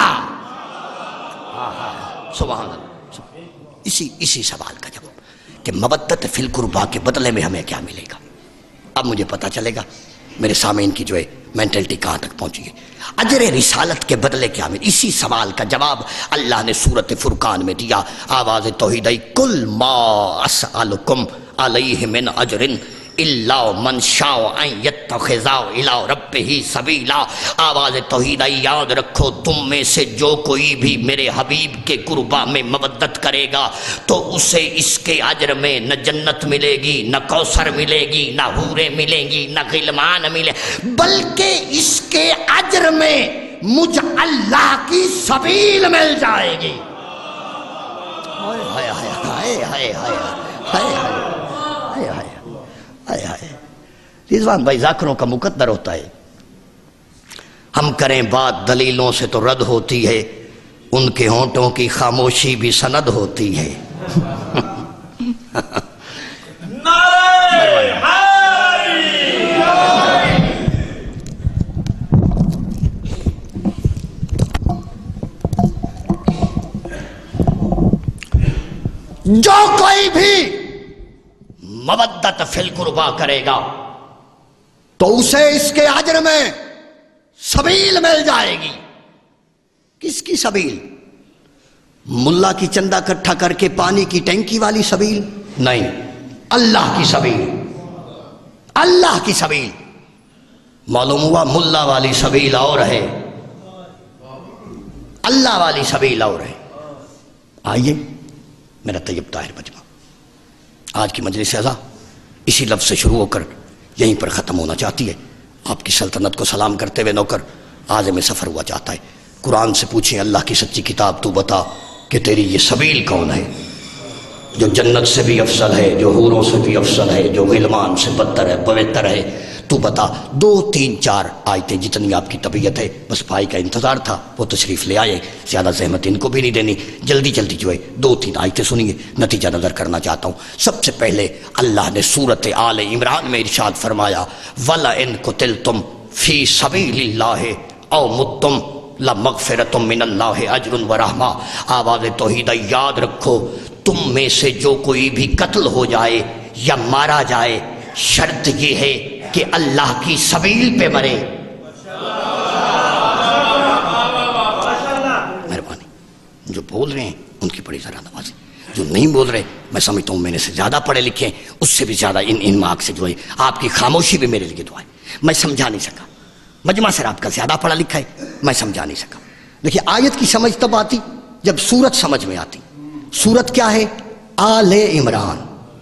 سبحان اللہ. اسی اسی سوال کا جواب کہ مودت فی القربا کے بدلے میں ہمیں کیا ملے گا. اب مجھے پتا چلے گا میرے سامعین کی جو ہے مینٹلٹی کہاں تک پہنچی ہے. اجر رسالت کے بدلے کیا ملے. اسی سوال کا جواب اللہ نے سورۃ فرقان میں دیا. آواز توحید آئی، کل ما اسألکم علیہ من اجر الا من شاء ان یتخذ الی ربہ سبیلا. آواز توحید آئی، یاد رکھو تم میں سے جو کوئی بھی میرے حبیب کے قربا میں مودت کرے گا تو اسے اس کے اجر میں نہ جنت ملے گی، نہ کوثر ملے گی، نہ حوریں ملیں گی، نہ غلمان ملے، بلکہ اس کے اجر میں مجھ اللہ کی سبیل مل جائے گی. ہائے ہائے ہائے ہائے ہائے ہائے ہائے ہائے آئے آئے. رضوان بھائی ذاکروں کا مقدر ہوتا ہے. ہم کریں بات دلیلوں سے تو رد ہوتی ہے، ان کے ہونٹوں کی خاموشی بھی سند ہوتی ہے. جو کوئی بھی مودت فی القربا کرے گا تو اسے اس کے اجر میں سبیل مل جائے گی. کس کی سبیل؟ ملا کی چندہ اکٹھا کر کے پانی کی ٹینکی والی سبیل نہیں، اللہ کی سبیل. اللہ کی سبیل. معلوم ہوا ملا والی سبیل اور ہے، اللہ والی سبیل اور ہے. آئیے میرا طیب طاہر مجمع آج کی مجلس اعزا اسی لفظ سے شروع ہو کر یہیں پر ختم ہونا چاہتی ہے. آپ کی سلطنت کو سلام کرتے ہوئے نوکر عازم سفر ہوا چاہتا ہے. قرآن سے پوچھیں اللہ کی سچی کتاب تو بتا کہ تیری یہ سبیل کون ہے جو جنت سے بھی افضل ہے، جو حوروں سے بھی افضل ہے، جو غلمان سے بدتر ہے، پوتر ہے. تو بتا. دو تین چار آیتیں جتنی آپ کی طبیعت ہے، بس بھائی کا انتظار تھا وہ تشریف لے آئے، زیادہ زحمت ان کو بھی نہیں دینی. جلدی جلدی جو ہے دو تین آیتیں سنیے، نتیجہ نظر کرنا چاہتا ہوں. سب سے پہلے اللہ نے سورۃ آل عمران میں ارشاد فرمایا وَلَئِن قُتِلْتُمْ فِي سَبِيلِ اللَّهِ أَوْ مُتُّمْ لَمَغْفِرَةٌ مِّنَ اللَّهِ أَجْرٌ وَرَحْمَةٌ. آواز توحید یاد رکھو تم میں سے جو کوئی بھی قتل ہو جائے یا مارا جائے، شرط یہ ہے کہ اللہ کی سبیل پہ مرے. مہربانی. جو بول رہے ہیں ان کی بڑی ذرا نوازی، جو نہیں بول رہے میں سمجھتا ہوں میں نے سے زیادہ پڑھے لکھے ہیں، اس سے بھی زیادہ ان ان مارک سے جو ہے آپ کی خاموشی بھی میرے لیے دعا ہے. میں سمجھا نہیں سکا. مجمع سر آپ کا زیادہ پڑھا لکھا ہے، میں سمجھا نہیں سکا. دیکھیے آیت کی سمجھ تب آتی جب سورت سمجھ میں آتی. سورت کیا ہے؟ آل عمران.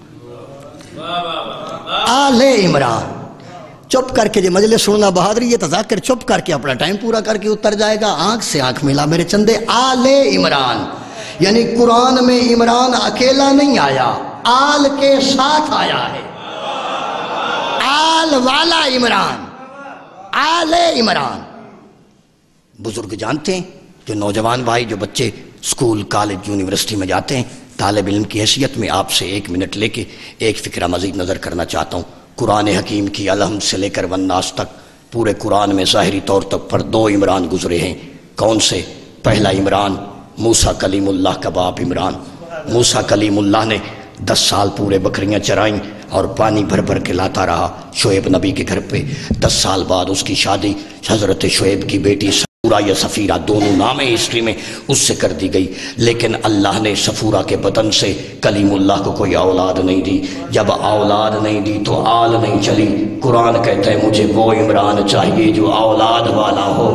آل عمران. چپ کر کے جو مجلس سننا بہادری ہے تذاکر چپ کر کے اپنا ٹائم پورا کر کے اتر جائے گا. آنکھ سے آنکھ ملا میرے چندے. آل عمران یعنی قرآن میں عمران اکیلا نہیں آیا، آل کے ساتھ آیا ہے. آل والا عمران، آل عمران. بزرگ جانتے ہیں، جو نوجوان بھائی جو بچے اسکول کالج یونیورسٹی میں جاتے ہیں، طالب علم کی حیثیت میں آپ سے ایک منٹ لے کے ایک فکرہ مزید نظر کرنا چاہتا ہوں. قرآن حکیم کی الحمد سے لے کر والناس تک پورے قرآن میں ظاہری طور تک پر دو عمران گزرے ہیں. کون سے؟ پہلا عمران موسیٰ کلیم اللہ کا باپ عمران. موسیٰ کلیم اللہ نے دس سال پورے بکریاں چرائیں اور پانی بھر بھر کے لاتا رہا شعیب نبی کے گھر پہ. دس سال بعد اس کی شادی حضرت شعیب کی بیٹی صفورہ یا صفیرہ دونوں نام ہیں ہسٹری میں اس سے کر دی گئی. لیکن اللہ نے صفورہ کے بدن سے کلیم اللہ کو کوئی اولاد نہیں دی. جب اولاد نہیں دی تو آل نہیں چلی. قرآن کہتا ہے مجھے وہ عمران چاہیے جو اولاد والا ہو.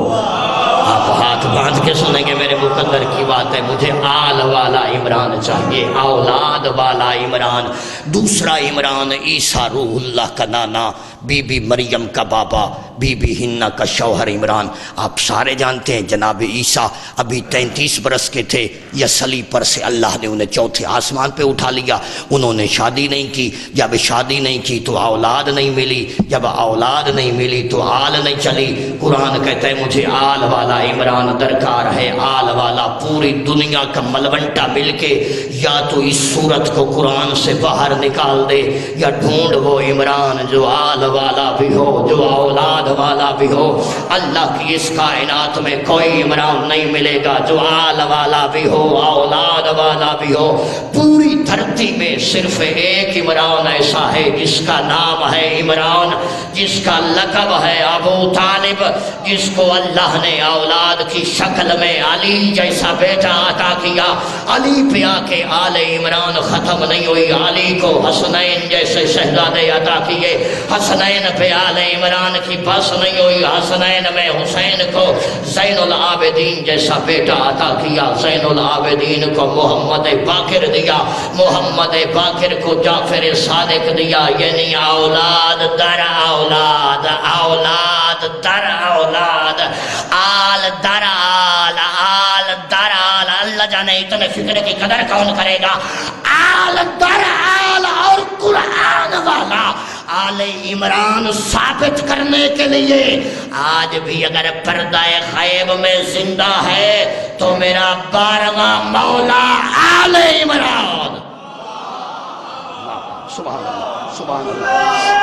آپ ہاتھ باندھ کے سنیں گے میرے مقدر کی بات ہے. مجھے آل والا عمران چاہیے، اولاد والا عمران. دوسرا عمران عیسیٰ روح اللہ کا نانا، بی بی مریم کا بابا، بی بی ہنہ کا شوہر عمران. آپ سارے جانتے ہیں جناب عیسیٰ ابھی تینتیس برس کے تھے، یا صلیب پر سے اللہ نے انہیں چوتھے آسمان پہ اٹھا لیا. انہوں نے شادی نہیں کی. جب شادی نہیں کی تو اولاد نہیں ملی. جب اولاد نہیں ملی تو آل نہیں چلی. قرآن کہتا ہے مجھے آل والا عمران درکار ہے. آل والا پوری دنیا کا ملونٹا مل کے یا تو اس صورت کو قرآن سے باہر نکال دے یا ڈھونڈ وہ عمران جو آل والا بھی ہو، جو اولاد والا بھی ہو. اللہ کی اس کائنات میں کوئی عمران نہیں ملے گا جو آل والا بھی ہو، اولاد والا بھی ہو. پوری دھرتی میں صرف ایک عمران ایسا ہے جس کا نام ہے عمران، جس کا لقب ہے ابو طالب، جس کو اللہ نے اولاد کی شکل میں علی جیسا بیٹا عطا کیا. علی پہ آ کے آل عمران ختم نہیں ہوئی. علی کو حسنین جیسے شہزادے عطا کیے. حسنین پہ آل عمران کی بس نہیں ہوئی. حسنین میں حسین کو زین العابدین جیسا بیٹا عطا کیا. زین العابدین کو محمد باقر دیا. محمد باقر کو جعفر صادق دیا. یعنی اولاد در اولاد، اولاد در اولاد، آل در آل، آل در آل. اللہ جانے اتنے فکر کی قدر کون کرے گا. آل در آل اور قرآن والا آل عمران ثابت کرنے کے لیے آج بھی اگر پردہ غیب میں زندہ ہے تو میرا بارہواں مولا آل عمران. سبحان اللہ، سبحان اللہ.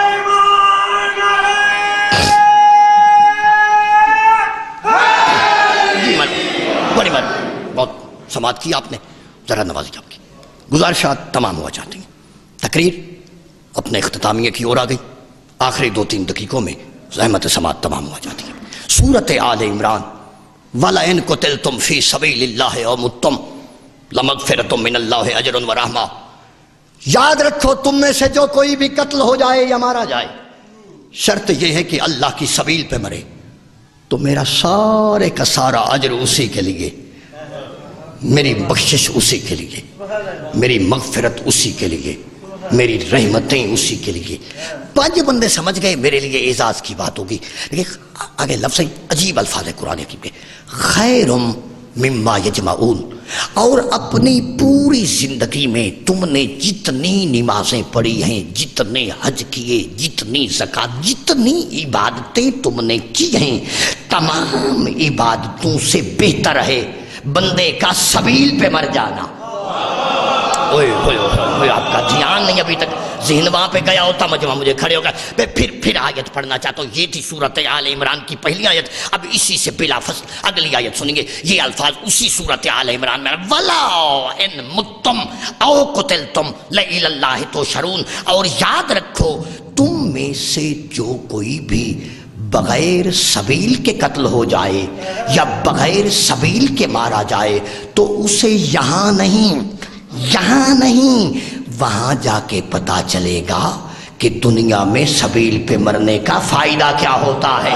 بڑی بات بہت سماعت کی آپ نے، ذرا نوازی آپ کی. گزارشات تمام ہوا چاہتی ہیں. تقریر اپنے اختتامیہ کی اور آ گئی. آخری دو تین دقیقوں میں زحمت سماعت تمام ہوا چاہتی ہے. سورت آل عمران. وَلَئِن قُتِلْتُمْ فِي سَبِيلِ اللَّهِ أَوْ مُتُّمْ لَمَغْفِرَةٌ مِّنَ اللَّهِ أَجْرٌ وَرَحْمَةٌ. یاد رکھو تم میں سے جو کوئی بھی قتل ہو جائے یا مارا جائے، شرط یہ ہے کہ اللہ کی سبیل پہ مرے تو میرا سارے کا سارا اجر اسی کے لیے، میری بخشش اسی کے لیے، میری مغفرت اسی کے لیے، میری رحمتیں اسی کے لیے. پانچ بندے سمجھ گئے میرے لیے اعزاز کی بات ہوگی. لیکن آگے لفظ عجیب الفاظ ہے قرآن حکیم کے. خیرم مما یجمعون. اور اپنی پوری زندگی میں تم نے جتنی نمازیں پڑھی ہیں، جتنے حج کیے، جتنی زکوٰۃ، جتنی عبادتیں تم نے کی ہیں، تمام عبادتوں سے بہتر ہے بندے کا سبیل پہ مر جانا. اوئے ہوئے ہوئے آپ کا دھیان نہیں ابھی تک، ذہن وہاں پہ گیا ہوتا مجمع مجھے کھڑے ہو گیا. میں پھر پھر آیت پڑھنا چاہتا ہوں. یہ تھی صورت آل عمران کی پہلی آیت. اب اسی سے بلا فصل اگلی آیت سنیں گے. یہ الفاظ اسی صورت آل عمران میں وَلَا إِن مُتُّمْ أَوْ قُتِلْتُمْ لَإِلَى اللَّهِ تُحْشَرُونَ. اور یاد رکھو تم میں سے جو کوئی بھی بغیر سبیل کے قتل ہو جائے یا بغیر سبیل کے مارا جائے تو اسے یہاں نہیں، یہاں نہیں، وہاں جا کے پتا چلے گا کہ دنیا میں سبیل پہ مرنے کا فائدہ کیا ہوتا ہے.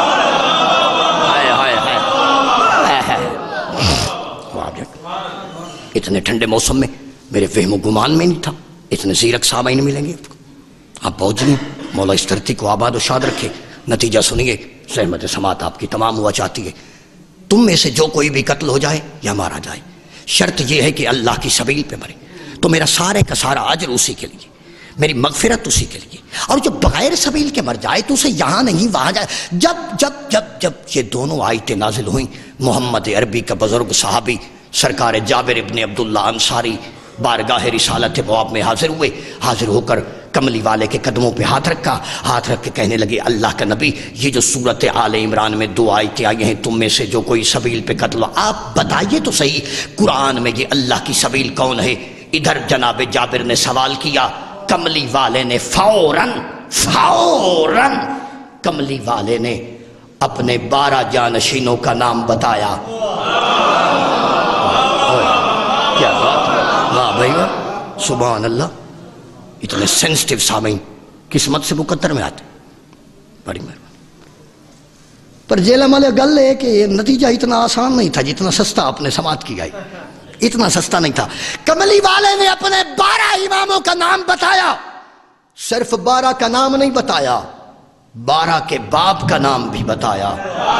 اتنے ٹھنڈے موسم میں میرے فہم و گمان میں نہیں تھا اتنے زیرک سامعین ملیں گے. آپ پہنچ گئے. مولا اس دھرتی کو آباد و شاد رکھے. نتیجہ سنیے، زحمت سماعت آپ کی تمام ہوا چاہتی ہے. تم میں سے جو کوئی بھی قتل ہو جائے یا مارا جائے، شرط یہ ہے کہ اللہ کی سبیل پہ مرے تو میرا سارے کا سارا اجر اسی کے لیے، میری مغفرت اسی کے لیے. اور جو بغیر سبیل کے مر جائے تو اسے یہاں نہیں وہاں جائے. جب جب جب جب یہ دونوں آیتیں نازل ہوئیں، محمد عربی کا بزرگ صحابی سرکار جابر ابن عبداللہ انصاری بارگاہ رسالت مواب میں حاضر ہوئے. حاضر ہو کر کملی والے کے قدموں پہ ہاتھ رکھا، ہاتھ رکھ کے کہنے لگے اللہ کا نبی یہ جو صورت آل عمران میں دو آیتیں آئی ہیں تم میں سے جو کوئی سبیل پہ قتل، آپ بتائیے تو صحیح قرآن میں یہ اللہ کی سبیل کون ہے؟ ادھر جناب جابر نے سوال کیا، کملی والے نے فوراً فوراً کملی والے نے اپنے بارہ جانشینوں کا نام بتایا۔ کیا بات ہے، واہ بھائی واہ، سبحان اللہ، اتنے سینسٹیو سامعین قسمت سے مقدر میں آتے، بڑی مہربانی۔ پر جیلم والے گل ہے کہ یہ نتیجہ اتنا آسان نہیں تھا جتنا سستا آپ نے سماعت کیا ہے، اتنا سستا نہیں تھا۔ کملی والے نے اپنے بارہ اماموں کا نام بتایا، صرف بارہ کا نام نہیں بتایا، بارہ کے باپ کا نام بھی بتایا۔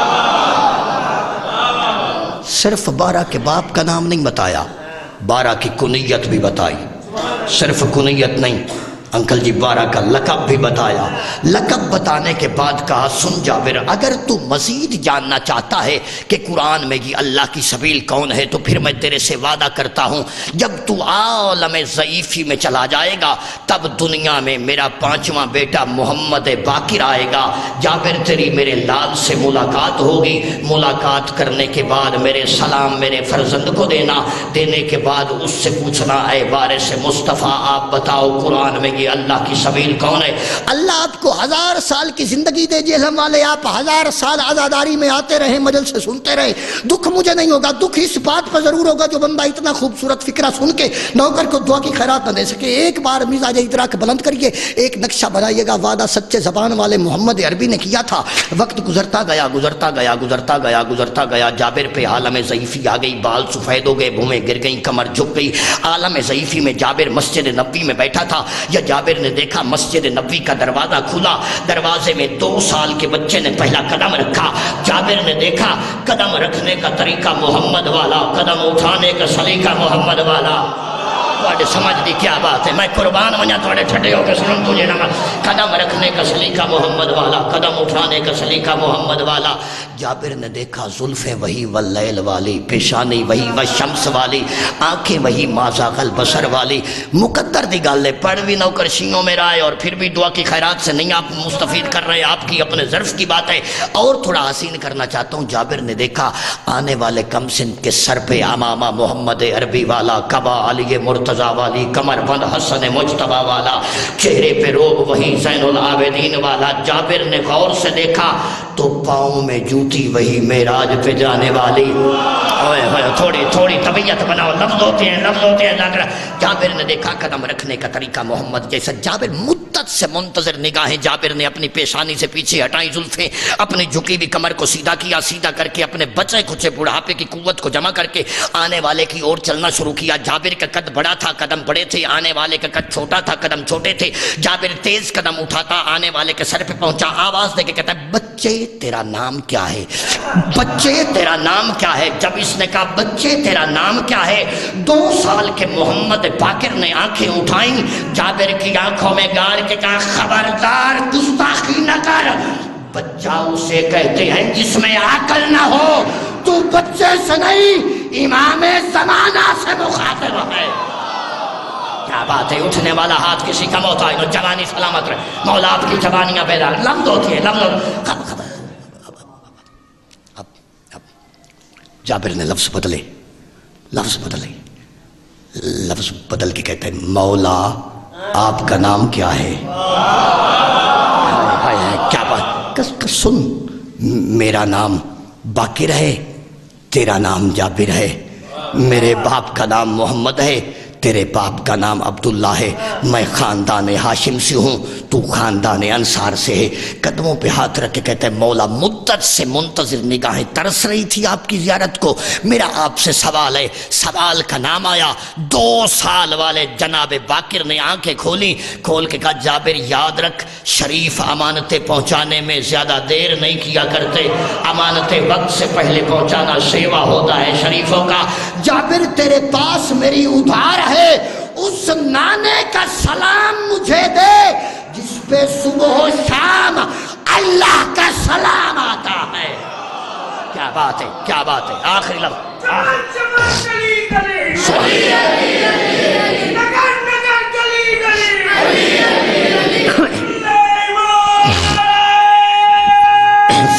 صرف بارہ کے باپ کا نام نہیں بتایا، بارہ کی کنیت بھی بتائی، صرف کنیت نہیں انکل جی بارہ کا لقب بھی بتایا۔ لقب بتانے کے بعد کہا سن جابر اگر تو مزید جاننا چاہتا ہے کہ قرآن میں یہ اللہ کی سبیل کون ہے تو پھر میں تیرے سے وعدہ کرتا ہوں جب تو عالم ضعیفی میں چلا جائے گا تب دنیا میں میرا پانچواں بیٹا محمد باقر آئے گا، جابر تیری میرے لال سے ملاقات ہوگی، ملاقات کرنے کے بعد میرے سلام میرے فرزند کو دینا، دینے کے بعد اس سے پوچھنا اے وارث مصطفیٰ آپ بتاؤ قرآن میں یہ اللہ کی سبیل کون ہے؟ اللہ آپ کو ہزار سال کی زندگی دے جیلم والے، آپ ہزار سال عزاداری میں آتے رہے مجلس سے سنتے رہے، دکھ مجھے نہیں ہوگا، دکھ اس بات پر ضرور ہوگا جو بندہ اتنا خوبصورت فکرہ سن کے نوکر کو دعا کی خیرات نہ دے سکے۔ ایک بار مزاج ادراک بلند کریے، ایک نقشہ بنائیے گا، وعدہ سچے زبان والے محمد عربی نے کیا تھا۔ وقت گزرتا گیا گزرتا گیا گزرتا گیا گزرتا گیا جابر پہ عالم ضعیفی آ گئی، بال سفید ہو گئے، بھومیں گر گئیں، کمر جھک گئی۔ عالم ضعیفی میں جابر مسجد نبوی میں بیٹھا تھا، یا جابر نے دیکھا مسجد نبوی کا دروازہ کھلا، دروازے میں دو سال کے بچے نے پہلا قدم رکھا، جابر نے دیکھا قدم رکھنے کا طریقہ محمد والا، قدم اٹھانے کا سلیقہ محمد والا۔ تھوڑے سمجھ دی کیا بات ہے، میں قربان ونیا تھوڑے ٹھٹے ہو کے سنن تجھے نہ قدم رکھنے کا سلیقہ محمد والا، قدم اٹھانے کا سلیقہ محمد والا۔ جابر نے دیکھا زلفیں وہی واللیل والی، پیشانی وہی والشمس والی، آنکھیں وہی ما ذاق البصر والی۔ مقدر دی گل ہے، پڑھ بھی نوکر شینوں میں رائے اور پھر بھی دعا کی خیرات سے نہیں آپ مستفید کر رہے، آپ کی اپنے ظرف کی بات ہے۔ اور تھوڑا حسین کرنا چاہتا ہوں، جابر نے دیکھا آنے والے کم سن کے سر پہ امامہ محمد عربی والا، قبا علی مرتضیٰ والی، کمر بند حسن مجتبیٰ والا، چہرے پہ روب وہی زین العابدین والا۔ جابر نے غور سے دیکھا تو پاؤں میں جوتی وہی معراج پہ جانے والی۔ اوئے ہوئے تھوڑی تھوڑی طبیعت بناؤ، لفظ ہوتے ہیں لفظ ہوتے ہیں لاکر۔ جابر نے دیکھا قدم رکھنے کا طریقہ محمد جیسا۔ جابر مدت سے منتظر نگاہیں جابر نے اپنی پیشانی سے پیچھے ہٹائیں، زلفیں اپنی جھکی بھی کمر کو سیدھا کیا، سیدھا کر کے اپنے بچے کچے بڑھاپے کی قوت کو جمع کر کے آنے والے کی اور چلنا شروع کیا۔ جابر کا قد بڑا تھا، قدم بڑے تھے، آنے والے کا قد چھوٹا تھا، قدم چھوٹے تھے۔ جابر تیز قدم اٹھاتا آنے والے کے سر پہ پہنچا، آواز دے کے کہتا ہے بچے تیرا نام کیا ہے؟ بچے تیرا نام کیا ہے؟ جب اس نے کہا بچے تیرا نام کیا ہے، دو سال کے محمد باقر نے آنکھیں اٹھائیں، جابر کی آنکھوں میں گار کے کہا خبردار گستاخی نہ کر، بچہ اسے کہتے ہیں جس میں عقل نہ ہو، تو بچے سے نہیں امام زمانہ سے مخاطب ہے۔ کیا بات ہے، اٹھنے والا ہاتھ کسی کا محتاج نہ، جوانی سلامت رہے، مولا آپ کی جوانیاں بیدار۔ لفظ ہوتی ہے لفظ خبر خبر اب اب جابر نے لفظ بدلے، لفظ بدلے لفظ بدل کے کہتے ہیں مولا آپ کا نام کیا ہے؟ کیا بات، کس کس سن، میرا نام باقر ہے، تیرا نام جابر ہے، میرے باپ کا نام محمد ہے، تیرے باپ کا نام عبداللہ ہے، میں خاندان ہاشم سے ہوں، تو خاندان انصار سے ہے۔ قدموں پہ ہاتھ رکھ کے کہتے ہیں مولا مدت سے منتظر نگاہیں ترس رہی تھی آپ کی زیارت کو، میرا آپ سے سوال ہے۔ سوال کا نام آیا، دو سال والے جناب باقر نے آنکھیں کھولی، کھول کے کہا جابر یاد رکھ شریف امانتیں پہنچانے میں زیادہ دیر نہیں کیا کرتے، امانتیں وقت سے پہلے پہنچانا سیوا ہوتا ہے شریفوں کا۔ جابر تیرے پاس میری ادھار ہے، اس نانے کا سلام مجھے دے جس پہ صبح و شام اللہ کا سلام آتا ہے۔ کیا بات ہے، کیا بات ہے، آخری لفظ
نگر نگر گلی گلی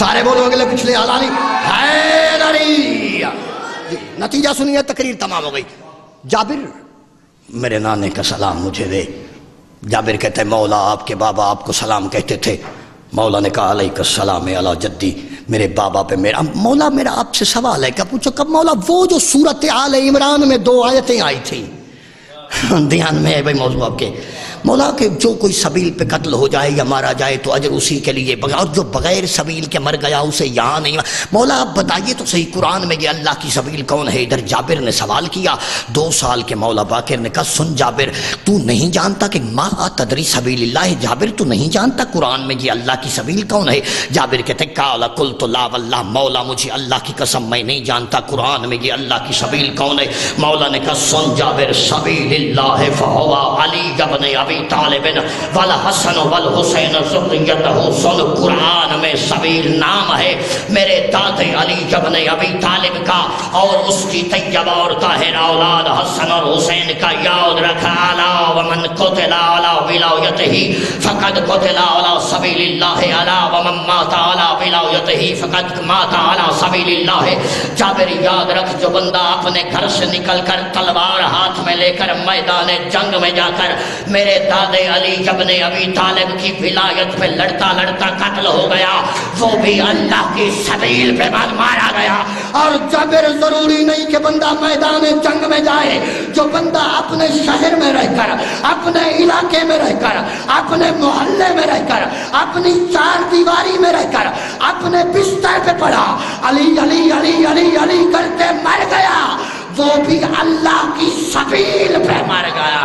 سارے بولو اگلے پچھلے حلالی حیدری. نتیجہ سنیے، تقریر تمام ہو گئی. جابر میرے نانے کا سلام مجھے دے. جابر کہتے ہیں مولا آپ کے بابا آپ کو سلام کہتے تھے. مولا نے کہا علیک السلام علی جدی، میرے بابا پہ میرا. مولا میرا آپ سے سوال ہے. کیا پوچھو؟ کب مولا وہ جو سورت آل عمران میں دو آیتیں آئی تھی دھیان میں ہے بھائی موضوع آپ کے. مولا کہ جو کوئی سبیل پہ قتل ہو جائے یا مارا جائے تو اجر اسی کے لیے، اور جو بغیر سبیل کے مر گیا اسے یہاں نہیں. مولا آپ بتائیے تو صحیح قرآن میں یہ اللہ کی سبیل کون ہے؟ ادھر جابر نے سوال کیا. دو سال کے مولا باقر نے کہا سن جابر، تو نہیں جانتا کہ ما تدری سبیل اللہ؟ جابر تو نہیں جانتا قرآن میں یہ اللہ کی سبیل کون ہے؟ جابر کہتے قال قلت لا واللہ، مولا مجھے اللہ کی قسم میں نہیں جانتا قرآن میں یہ اللہ کی سبیل کون ہے. مولا نے کہا سن جابر، سبیل اللہ فہو علی ابن ابی طالب والحسن والحسین ذریتہ. سن قرآن میں سبیل نام ہے میرے دادے علی ابن ابی طالب کا اور اس کی طیبہ اور طاہرہ اولاد حسن اور حسین کا. یاد رکھا الا ومن قتل علی ولایتہ فقد قتل علی سبیل اللہ، الا ومن مات علی ولایتہ فقد مات علی سبیل اللہ. جابر یاد رکھ، جو بندہ اپنے گھر سے نکل کر تلوار ہاتھ میں لے کر میدان جنگ میں جا کر میرے دادے علی ابن ابی طالب کی ولایت پہ لڑتا لڑتا قتل ہو گیا، وہ بھی اللہ کی سبیل پہ مارا گیا. اور جابر ضروری نہیں کہ بندہ میدان جنگ میں جائے، جو بندہ اپنے شہر میں رہ کر، اپنے علاقے میں رہ کر، اپنے محلے میں رہ کر، اپنی چار دیواری میں رہ کر، اپنے بستر پہ پڑا علی علی علی علی علی کرتے مر گیا، وہ بھی اللہ کی سبیل پہ مر گیا.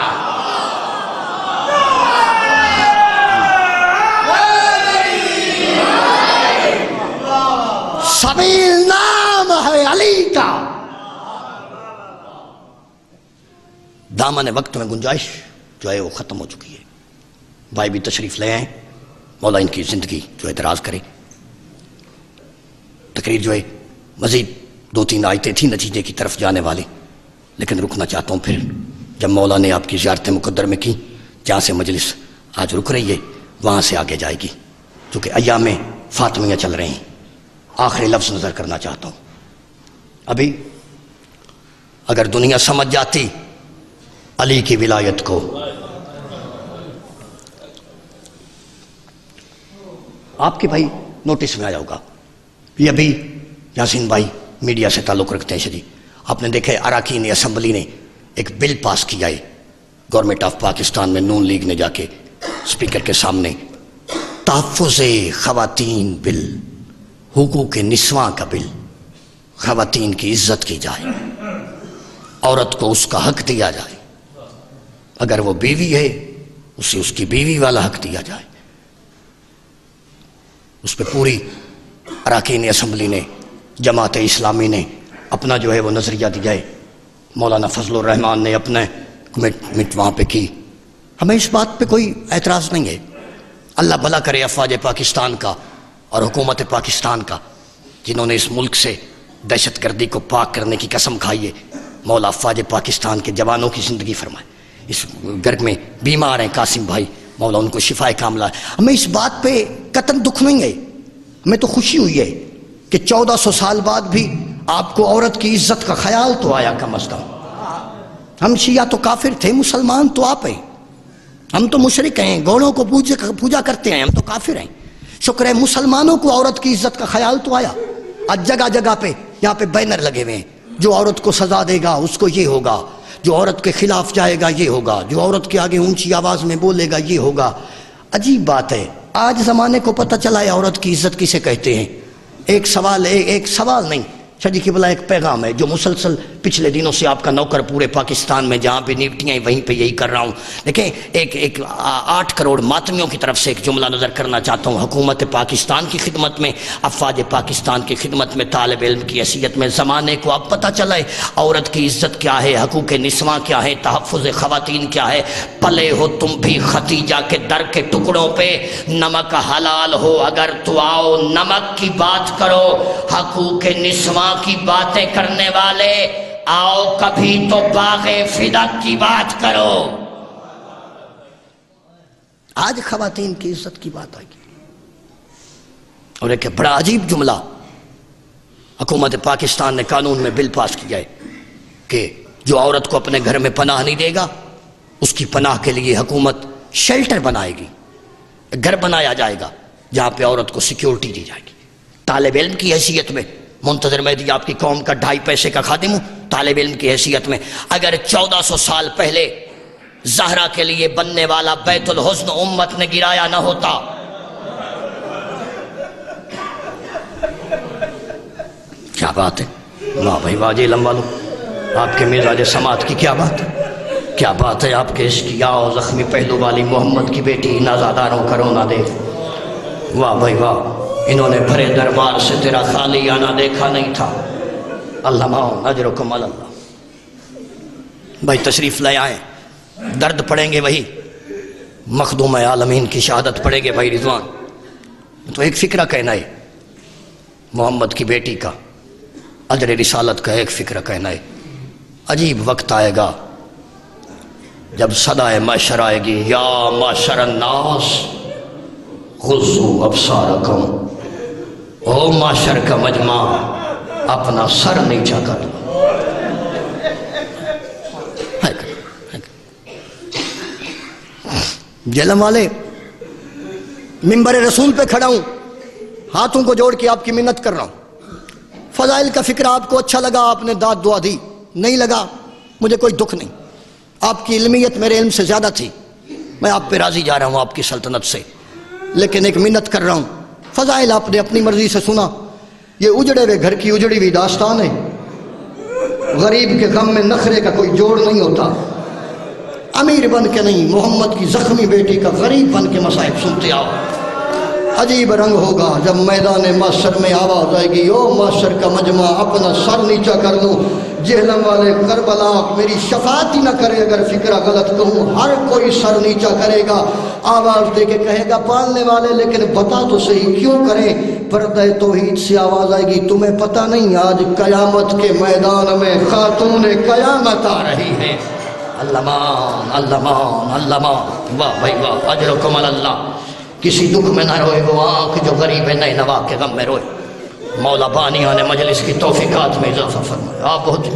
سبیل نام ہے علی کا. دامن وقت میں گنجائش جو ہے وہ ختم ہو چکی ہے. بھائی بھی تشریف لے آئیں، مولا ان کی زندگی جو اعتراض کرے. تقریر جو ہے مزید دو تین آیتیں تھیں نتیجے کی طرف جانے والی، لیکن رکنا چاہتا ہوں پھر جب مولا نے آپ کی زیارت مقدر میں کی، جہاں سے مجلس آج رک رہی ہے وہاں سے آگے جائے گی، چونکہ ایام فاطمیہ چل رہے ہیں. آخری لفظ نظر کرنا چاہتا ہوں. ابھی اگر دنیا سمجھ جاتی علی کی ولایت کو، آپ کے بھائی نوٹس میں آیا ہوگا، یہ ابھی یاسین بھائی میڈیا سے تعلق رکھتے ہیں شدید، آپ نے دیکھا ہے اراکین اسمبلی نے ایک بل پاس کیا ہے گورنمنٹ آف پاکستان میں، نون لیگ نے جا کے اسپیکر کے سامنے تحفظ خواتین بل، حقوق نسواں کا بل. خواتین کی عزت کی جائے، عورت کو اس کا حق دیا جائے، اگر وہ بیوی ہے اسے اس کی بیوی والا حق دیا جائے. اس پہ پوری اراکین اسمبلی نے، جماعت اسلامی نے اپنا جو ہے وہ نظریہ دیا ہے. مولانا فضل الرحمان نے اپنا کمٹمنٹ وہاں پہ کی. ہمیں اس بات پہ کوئی اعتراض نہیں ہے. اللہ بھلا کرے افواج پاکستان کا اور حکومت پاکستان کا، جنہوں نے اس ملک سے دہشت گردی کو پاک کرنے کی قسم کھائی ہے. مولا افواج پاکستان کے جوانوں کی زندگی فرمائے. اس گرگ میں بیمار ہیں قاسم بھائی، مولا ان کو شفائے کاملہ ہے. ہمیں اس بات پہ قطعاً دکھ نہیں ہے، ہمیں تو خوشی ہوئی ہے کہ چودہ سو سال بعد بھی آپ کو عورت کی عزت کا خیال تو آیا. کم از کم ہم شیعہ تو کافر تھے، مسلمان تو آپ ہیں. ہم تو مشرک ہیں، گھوڑوں کو پوجا کرتے ہیں، ہم تو کافر ہیں. شکر ہے مسلمانوں کو عورت کی عزت کا خیال تو آیا. آج جگہ جگہ پہ یہاں پہ بینر لگے ہوئے ہیں، جو عورت کو سزا دے گا اس کو یہ ہوگا، جو عورت کے خلاف جائے گا یہ ہوگا، جو عورت کے آگے اونچی آواز میں بولے گا یہ ہوگا. عجیب بات ہے، آج زمانے کو پتہ چلا ہے عورت کی عزت کسے کہتے ہیں. ایک سوال ہے، ایک سوال نہیں شادی کی بلا ایک پیغام ہے جو مسلسل پچھلے دنوں سے آپ کا نوکر پورے پاکستان میں جہاں پہ نیوٹیاں ہیں وہیں پہ یہی کر رہا ہوں. دیکھیں ایک ایک آٹھ کروڑ ماتمیوں کی طرف سے ایک جملہ نظر کرنا چاہتا ہوں. حکومت پاکستان کی خدمت میں، افواج پاکستان کی خدمت میں، طالب علم کی حیثیت میں زمانے کو اب پتہ چلا ہے عورت کی عزت کیا ہے، حقوق نسواں کیا ہے، تحفظ خواتین کیا ہے. پلے ہو تم بھی ختیجہ کے در کے ٹکڑوں پہ، نمک حلال ہو اگر تو آؤ نمک کی بات کرو. حقوق نسواں کی باتیں کرنے والے آؤ کبھی تو باغ فدق کی بات کرو. آج خواتین کی عزت کی بات آئے گی. اور ایک بڑا عجیب جملہ حکومت پاکستان نے قانون میں بل پاس کیا ہے کہ جو عورت کو اپنے گھر میں پناہ نہیں دے گا اس کی پناہ کے لیے حکومت شیلٹر بنائے گی، گھر بنایا جائے گا جہاں پہ عورت کو سیکیورٹی دی جائے گی۔ طالب علم کی حیثیت میں منتظر مہدی آپ کی قوم کا ڈھائی پیسے کا خادم ہوں، طالب علم کی حیثیت میں اگر چودہ سو سال پہلے زہرا کے لیے بننے والا بیت الحزن امت نے گرایا نہ ہوتا، کیا بات ہے، واہ بھائی واہ جی لمبا لو، آپ کے مزاج سماعت کی کیا بات ہے، کیا بات ہے، آپ کے اشکیا اور زخمی پہلو والی محمد کی بیٹی نازاداروں کا رونا دے، واہ بھائی واہ، انہوں نے بھرے دربار سے تیرا خالی آنا دیکھا نہیں تھا، اللہ معاون اجرکم علی اللہ۔ بھائی تشریف لے آئیں، درد پڑیں گے وہی، مخدوم عالمین کی شہادت پڑیں گے بھائی رضوان۔ تو ایک فکرہ کہنا ہے محمد کی بیٹی کا، اجر رسالت کا ایک فکرہ کہنا ہے، عجیب وقت آئے گا جب صدائے محشر آئے گی، یا معشر الناس غضوا ابصارکم، او معشر کا مجمع اپنا سر نیچا کر لو۔ جلم والے منبر رسول پہ کھڑا ہوں، ہاتھوں کو جوڑ کے آپ کی منت کر رہا ہوں، فضائل کا فکر آپ کو اچھا لگا، آپ نے داد دعا دی، نہیں لگا مجھے کوئی دکھ نہیں، آپ کی علمیت میرے علم سے زیادہ تھی، میں آپ پہ راضی جا رہا ہوں آپ کی سلطنت سے، لیکن ایک منت کر رہا ہوں، فضائل آپ نے اپنی مرضی سے سنا، یہ اجڑے ہوئے گھر کی اجڑی ہوئی داستان ہے، غریب کے غم میں نخرے کا کوئی جوڑ نہیں ہوتا، امیر بن کے نہیں، محمد کی زخمی بیٹی کا غریب بن کے مصائب سنتے آؤ، عجیب رنگ ہوگا جب میدان معشر میں آواز آئے گی، او معشر کا مجمع اپنا سر نیچا کر لوں، جہلم والے کربلا میری شفاعت ہی نہ کرے اگر فکرہ غلط کہوں، ہر کوئی سر نیچا کرے گا، آواز دے کے کہے گا پالنے والے لیکن بتا تو صحیح کیوں کریں، پردہ توحید سے آواز آئے گی، تمہیں پتہ نہیں آج قیامت کے میدان میں خاتون قیامت آ رہی ہے، اللہ مان اللہ مان اللہ مان، واہ بھائی واہ اجرکم علی اللہ۔ کسی دکھ میں نہ روئے وہ آنکھ جو غریب ہے نئے نوا کے غم میں روئے، مولا بانیہ نے مجلس کی توفیقات میں اضافہ فرمایا، آپ بہت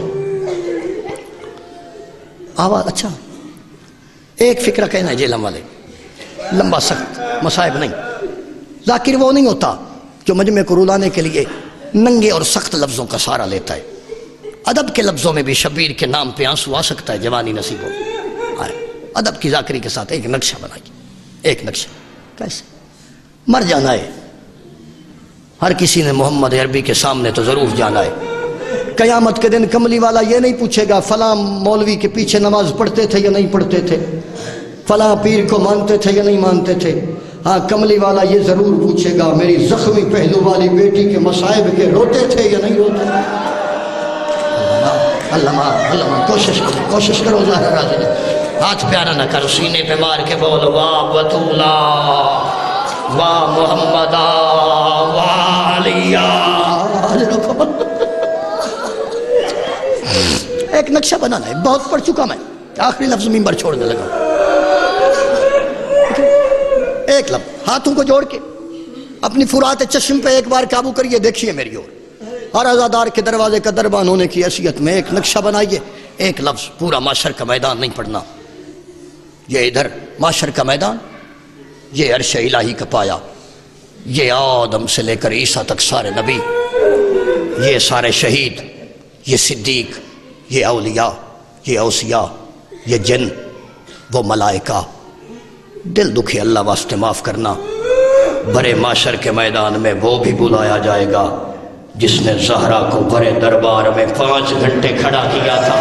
آواز اچھا ایک فکرہ کہنا ہے جیلم والے، لمبا سخت مصائب نہیں، ذاکر وہ نہیں ہوتا جو مجمع کو رلانے کے لیے ننگے اور سخت لفظوں کا سہارا لیتا ہے، ادب کے لفظوں میں بھی شبیر کے نام پہ آنسو آ سکتا ہے، جوانی نصیب ہو آئے، ادب کی ذاکری کے ساتھ ایک نقشہ بنائیے، ایک نقشہ کیسے مر جانا ہے، ہر کسی نے محمد عربی کے سامنے تو ضرور جانا ہے، قیامت کے دن کملی والا یہ نہیں پوچھے گا فلاں مولوی کے پیچھے نماز پڑھتے تھے یا نہیں پڑھتے تھے، فلاں پیر کو مانتے تھے یا نہیں مانتے تھے، ہاں کملی والا یہ ضرور پوچھے گا میری زخمی پہلو والی بیٹی کے مصائب کے روتے تھے یا نہیں روتے تھے، اللہ ماں اللہ ماں کوشش کرو کوشش کرو ظاہر راضی ہاتھ پیارا نہ کر، سینے پہ مار کے بول واہ بطولا واہ محمدہ واہ علیہ، ایک نقشہ بنانا ہے، بہت پڑھ چکا میں، آخری لفظ منبر چھوڑنے لگا، ایک لفظ ہاتھوں کو جوڑ کے اپنی فرات چشم پہ ایک بار قابو کریے، دیکھیے میری اور ہر عزادار کے دروازے کا دربان ہونے کی حیثیت میں ایک نقشہ بنائیے، ایک لفظ، پورا معاشر کا میدان نہیں پڑھنا، یہ ادھر معاشر کا میدان، یہ عرش الہی کا پایا، یہ آدم سے لے کر عیسیٰ تک سارے نبی، یہ سارے شہید، یہ صدیق، یہ اولیاء، یہ اوصیاء، یہ جن، وہ ملائکہ، دل دکھے اللہ واسطے معاف کرنا، بڑے معاشر کے میدان میں وہ بھی بلایا جائے گا جس نے زہرا کو بڑے دربار میں پانچ گھنٹے کھڑا کیا تھا،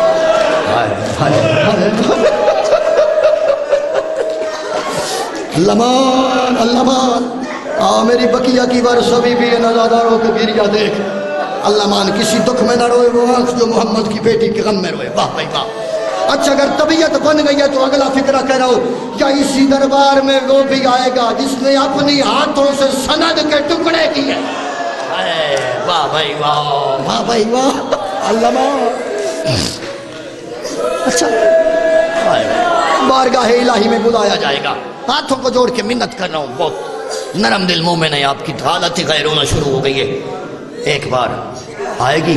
اللہ مان اللہ مان، آ میری بقیہ کی ورثہ بھی بھی نزاداروں کو گریہ دیکھ، اللہ مان کسی دکھ میں نہ روئے وہ آنکھ جو محمد کی بیٹی کے غم میں روئے، واہ بھائی واہ۔ اچھا اگر طبیعت بن گئی ہے تو اگلا فکرہ کہہ رہا ہوں، کیا اسی دربار میں وہ بھی آئے گا جس نے اپنی ہاتھوں سے سند کے ٹکڑے کیے، واہ بھائی واہ واہ بھائی واہ اللہ مان، اچھا بارگاہ الہی میں بلایا جائے گا، ہاتھوں کو جوڑ کے منت کر رہا ہوں، بہت نرم دل مومن ہے، آپ کی حالت غیر ہونا شروع ہو گئی ہے. ایک بار آئے گی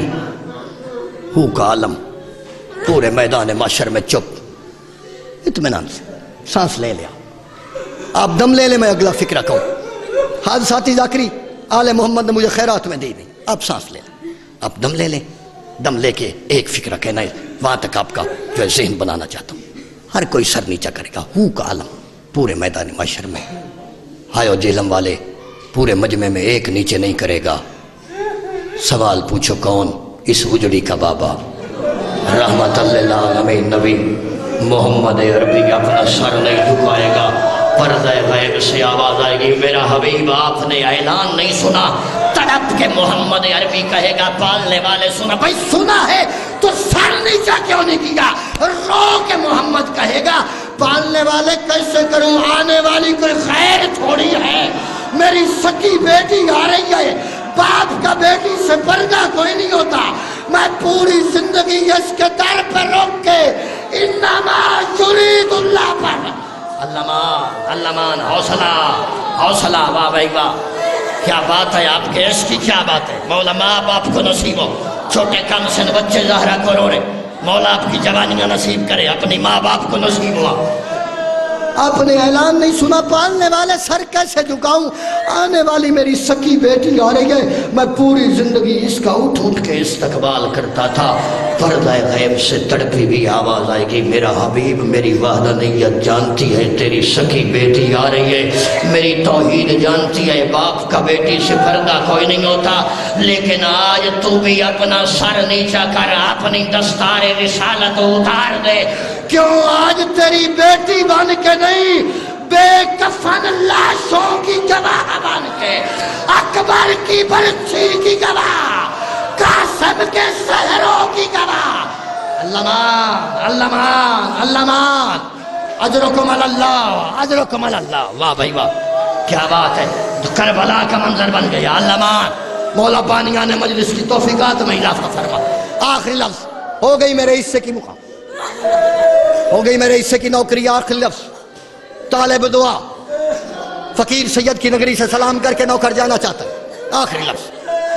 ہو کا عالم، پورے میدان معاشر میں چپ، اطمینان سے سانس لے لیا. آپ دم لے لے، میں اگلا فکرہ کہوں. حادثاتی ذاکری آل محمد نے مجھے خیرات میں دی نہیں. آپ سانس لے لیں، آپ دم لے لیں. دم لے کے ایک فکرہ کہنا ہے، وہاں تک آپ کا جو ہے ذہن بنانا چاہتا ہوں. ہر کوئی سر نیچا کرے گا. ہو کا عالم پورے میدان معاشر میں. آئے جیلم والے پورے مجمع میں ایک نیچے نہیں کرے گا. سوال پوچھو کون؟ اس اجڑی کا بابا رحمت اللہ علیہ نبی محمد عربی اپنا سر نہیں جھکائے گا. پردہ غیب سے آواز آئے گی، میرا حبیب آپ نے اعلان نہیں سنا؟ تڑپ کے محمد عربی کہے گا، پالنے والے سنا. بھائی سنا ہے تو سر نیچا کیوں نہیں کیا؟ رو کے محمد کہے گا، پالنے والے کیسے کروں، آنے والی کوئی خیر تھوڑی ہے. میری سکی بیٹی آ رہی ہے، باپ کا بیٹی سے پردہ کوئی نہیں ہوتا. میں پوری زندگی اس کے در پر روک کے انما یرید اللہ پر. علمان علمان حوصلہ حوصلہ. واہ بھائی واہ، کیا بات ہے آپ کے عشق کی، کیا بات ہے. مولا ماں باپ کو نصیب ہو، چھوٹے کم سن بچے زہرا کو رو رہے، مولا آپ کی جوانیاں نصیب کرے، اپنی ماں باپ کو نصیب ہوا. آپ نے اعلان نہیں سنا، پالنے والے سر کیسے جھکاؤں، آنے والی میری سکی بیٹی آ رہی ہے. میں پوری زندگی اس کا اٹھ اٹھ کے استقبال کرتا تھا. پردہ غیب سے تڑپی بھی آواز آئے گی، میرا حبیب میری وحدانیت جانتی ہے، تیری سکی بیٹی آ رہی ہے، میری توحید جانتی ہے، باپ کا بیٹی سے پردہ کوئی نہیں ہوتا. لیکن آج تو بھی اپنا سر نیچا کر اپنی دستار رسالت اتار دے. کیوں آج تیری بیٹی بن کے نہیں، بے کفن لاشوں کی گواہ بن کے، اکبر کی برچی کی گواہ، قاسم کے سحروں کی گواہ. علمان علمان علمان اجرکم اللہ اجرکم اللہ. واہ بھائی واہ، کیا بات ہے. کربلا کا منظر بن گیا. علمان مولا بانیان مجلس کی توفیقات میں اضافہ فرما. آخری لفظ ہو گئی میرے حصے کی مقام، ہو گئی میرے حصے کی نوکری. آخری لفظ طالب دعا فقیر سید کی نگری سے سلام کر کے نوکر جانا چاہتا ہے. آخری لفظ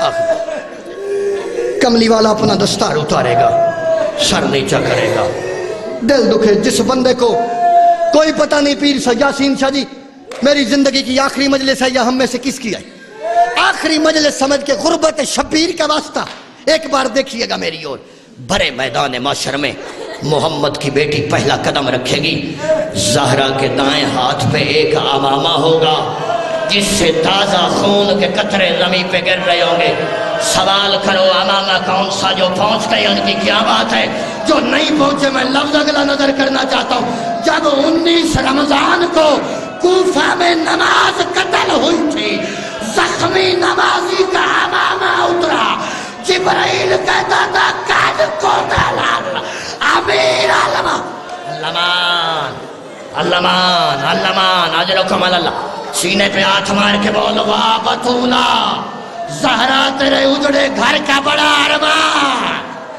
آخری. کملی والا اپنا دستار اتارے گا، سر نیچا کرے گا. دل دکھے جس بندے کو کوئی پتہ نہیں، پیر سید یاسین شاہ جی میری زندگی کی آخری مجلس ہے یا ہم میں سے کس کی ہے، آخری مجلس سمجھ کے غربت شبیر کا واسطہ ایک بار دیکھیے گا میری اور. بھرے میدان معاشر میں محمد کی بیٹی پہلا قدم رکھے گی. زہرا کے دائیں ہاتھ پہ ایک امامہ ہوگا جس سے تازہ خون کے قطرے زمین پہ گر رہے ہوں گے. سوال کرو امامہ کون سا جو پہنچ گئے، ان کی کیا بات ہے. جو نہیں پہنچے میں لفظ اگلا نظر کرنا چاہتا ہوں. جب انیس رمضان کو کوفہ میں نماز قتل ہوئی تھی، زخمی نمازی کا امامہ اترا. جبرائیل کہتا تھا قد کو دلال امیر علمہ. علمان علمان علمان اجرکم اللہ. سینے پہ ہاتھ مار کے بولو، واہ بطولہ زہرا تیرے اجڑے گھر کا بڑا ارمان.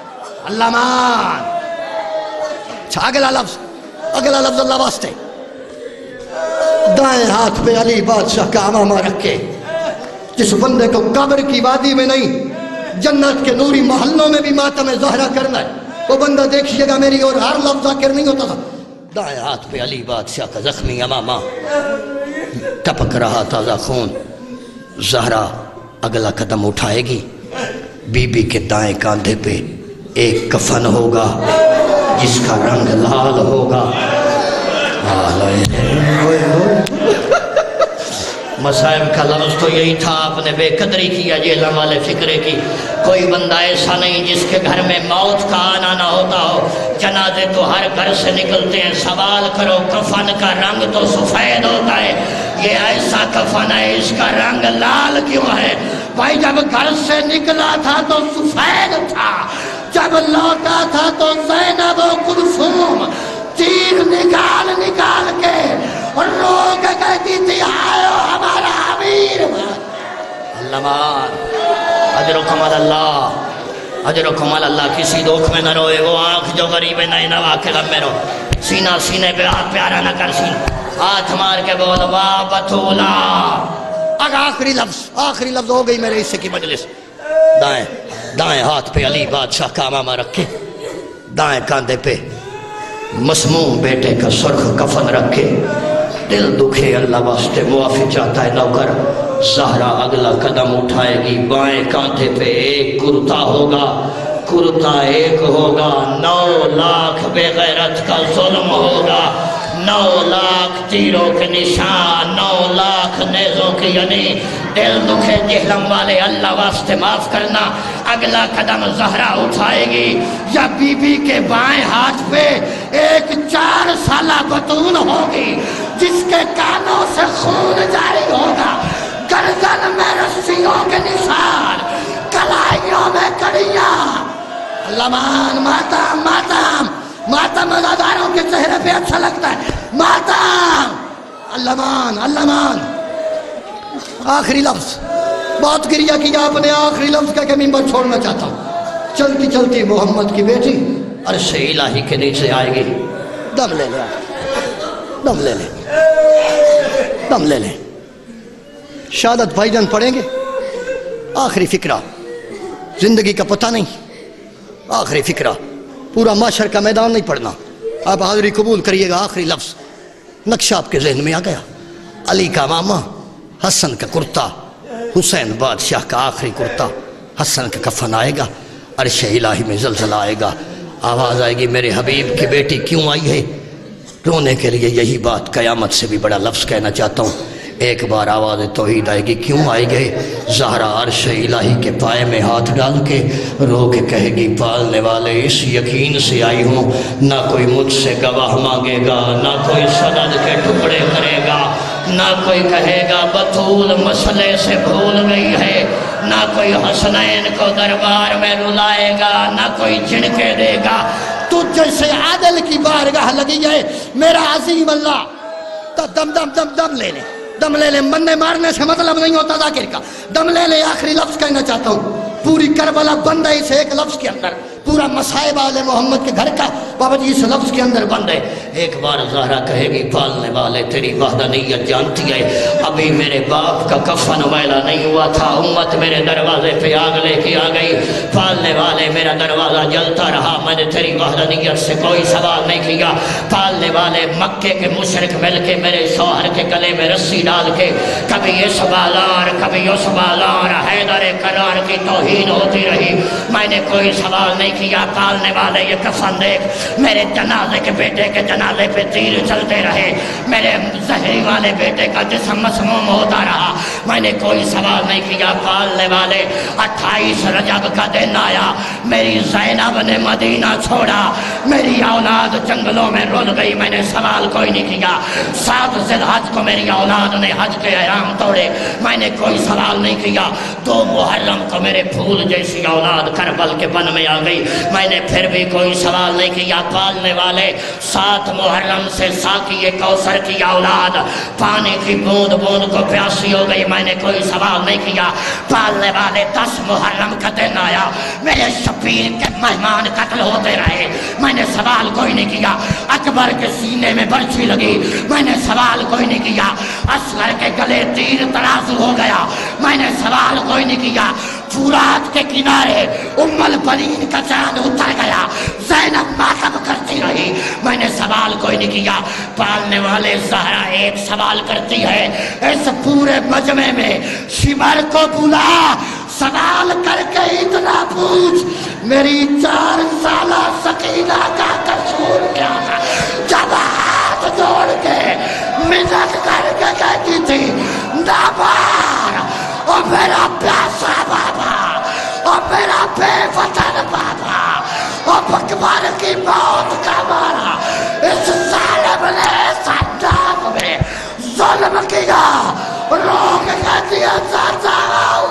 علمان. اچھا اگلا لفظ اگلا لفظ اللہ واسطے. دائیں ہاتھ پہ علی بادشاہ کا امامہ رکھے. جس بندے کو قبر کی وادی میں نہیں جنت کے نوری محلوں میں بھی ماتم زہرا کرنا ہے، وہ بندہ دیکھیے گا میری اور ہر لفظ ذاکر نہیں ہوتا تھا. دائیں ہاتھ پہ علی بادشاہ کا زخمی امامہ، ٹپک رہا تازہ خون. زہرا اگلا قدم اٹھائے گی. بی بی کے دائیں کاندھے پہ ایک کفن ہوگا جس کا رنگ لال ہوگا. مصائب کا لفظ تو یہی تھا، آپ نے بے قدری کیا جیلم والے فکرے کی. کوئی بندہ ایسا نہیں جس کے گھر میں موت کا آنا نہ ہوتا ہو. جنازے تو ہر گھر سے نکلتے ہیں. سوال کرو کفن کا رنگ تو سفید ہوتا ہے، یہ ایسا کفن ہے اس کا رنگ لال کیوں ہے؟ بھائی جب گھر سے نکلا تھا تو سفید تھا، جب لوٹا تھا تو زینب و کلثوم تیر نکال نکال کے اور لوگ کہتی تھی آئے ہمارا امیر. علمان اجرکم اللہ اجرکم اللہ. کسی دکھ میں نہ روئے وہ آنکھ جو غریب ہے، نئے نوا کے غم میں رو. سینہ سینے پہ ہاتھ پیارا نہ کر. سینہ ہاتھ مار کے بول، واہ بطولہ اگر آخری لفظ آخری لفظ ہو گئی میرے حصے کی مجلس. دائیں دائیں ہاتھ پہ علی بادشاہ کا امامہ رکھے، دائیں کاندھے پہ مسموم بیٹے کا سرخ کفن رکھے. دل دکھے اللہ واسطے معافی چاہتا ہے نوکر. زہرا اگلا قدم اٹھائے گی، بائیں کاندھے پہ ایک کرتا ہوگا، کرتا ایک ہوگا. نو لاکھ بے غیرت کا ظلم ہوگا، نو لاکھ تیروں کے نشان، نو لاکھ نیزوں کی یعنی. دل دکھے جہلم والے اللہ واسطے معاف کرنا. اگلا قدم زہرا اٹھائے گی یا بی بی کے بائیں ہاتھ پہ ایک چار سالہ بطون ہوگی جس کے کانوں سے خون جاری ہوگا، گردن میں رسیوں کے نشان، کلائیوں میں کڑیاں. لمان ماتم ماتم ماتم ازاداروں کے چہرے پہ اچھا لگتا ہے. ماتم اللمان اللمان. آخری لفظ بہت گریہ کیا آپ نے، آخری لفظ کہہ کے ممبر چھوڑنا چاہتا ہوں. چلتی چلتی محمد کی بیٹی عرش الہی کے نیچے آئے گی. دم لے لے دم لے لے دم لے لے. شہادت بھائی جان پڑھیں گے. آخری فکرہ، زندگی کا پتہ نہیں، آخری فکرہ. پورا معاشر کا میدان نہیں پڑھنا. آپ حاضری قبول کریے گا. آخری لفظ نقشہ آپ کے ذہن میں آ گیا. علی کا ماما، حسن کا کرتا، حسین بادشاہ کا آخری کرتا، حسن کا کفن آئے گا. عرش الہی میں زلزلہ آئے گا. آواز آئے گی میرے حبیب کی بیٹی کیوں آئی ہے؟ رونے کے لیے یہی بات قیامت سے بھی بڑا لفظ کہنا چاہتا ہوں. ایک بار آواز توحید آئے گی کیوں آئی گئے؟ زہرا عرش الہی کے پائے میں ہاتھ ڈال کے رو کے کہے گی پالنے والے اس یقین سے آئی ہوں نہ کوئی مجھ سے گواہ مانگے گا، نہ کوئی سند کے ٹکڑے کرے گا، نہ کوئی کہے گا بطول مسئلے سے بھول گئی ہے، نہ کوئی حسنین کو دربار میں رلائے گا، نہ کوئی جھڑکے دے گا. تجھ جیسے عادل کی بارگاہ لگی ہے میرا عظیم اللہ. تو دم دم دم دم لے لے دم لے لے. مننے مارنے سے مطلب نہیں ہوتا ذاکر کا. دم لے لے. آخری لفظ کہنا چاہتا ہوں. پوری کربلا بند ہے اس ایک لفظ کے اندر. پورا مصائب آل محمد کے گھر کا بابا جی اس لفظ کے اندر بند ہے. ایک بار زہرا کہے گی پالنے والے تیری وحدانیت جانتی ہے، ابھی میرے باپ کا کفن ویلا نہیں ہوا تھا، امت میرے دروازے پہ آگ لے کے آ گئی. پالنے والے میرا دروازہ جلتا رہا، میں نے تیری وحدانیت سے کوئی سوال نہیں کیا. پالنے والے مکے کے مشرک مل کے میرے شوہر کے گلے میں رسی ڈال کے کبھی اس بالار کبھی اس بالار حیدر کرار کی توہین ہوتی رہی، میں نے کوئی سوال نہیں کیا. پالنے والے یہ کفن دیکھ، میرے جنازے کے بیٹے کے جنازے پہ تیر چلتے رہے، میرے زہری والے بیٹے کا جسم مسموم ہوتا رہا، میں نے کوئی سوال نہیں کیا. پالنے والے اٹھائیس رجب کا دن آیا، میری زینب نے مدینہ چھوڑا، میری اولاد جنگلوں میں رول گئی، میں نے سوال کوئی نہیں کیا. سات ذی الحج کو میری اولاد نے حج کے احرام توڑے، میں نے کوئی سوال نہیں کیا. دو محرم کو میرے پھول جیسی اولاد کربل کے بن میں آ گئی، میں نے پھر بھی کوئی سوال نہیں کیا. پالنے والے سات محرم سے ساقی کوثر کی اولاد پانی کی بوند بوند کو پیاسی ہو گئی، میں نے کوئی سوال نہیں کیا. پالنے والے دس محرم کا دن آیا، میرے شبیر کے مہمان قتل ہوتے رہے، میں نے سوال کوئی نہیں کیا. اکبر کے سینے میں برچھی لگی، میں نے سوال کوئی نہیں کیا. اصغر کے گلے تیر ترازو ہو گیا، میں نے سوال کوئی نہیں کیا. فرات کے کنارے ام البنین کا چاند اتر گیا، زینب ماتم کرتی رہی، میں نے سوال کوئی نہیں کیا. پالنے والے زہرا ایک سوال کرتی ہے، اس پورے مجمع میں شمر کو بلا، سوال کر کے اتنا پوچھ میری چار سالہ سکینہ کا قصور کیا تھا؟ جب ہاتھ جوڑ کے منت کر کے کہتی تھی نابار اور میرا پیاسا بابا اور میرا بے وطن بابا اور بکبار کی موت کا مارا، اس ظالم نے صندوق میں ظلم کیا، روک کہتی ہے چاچا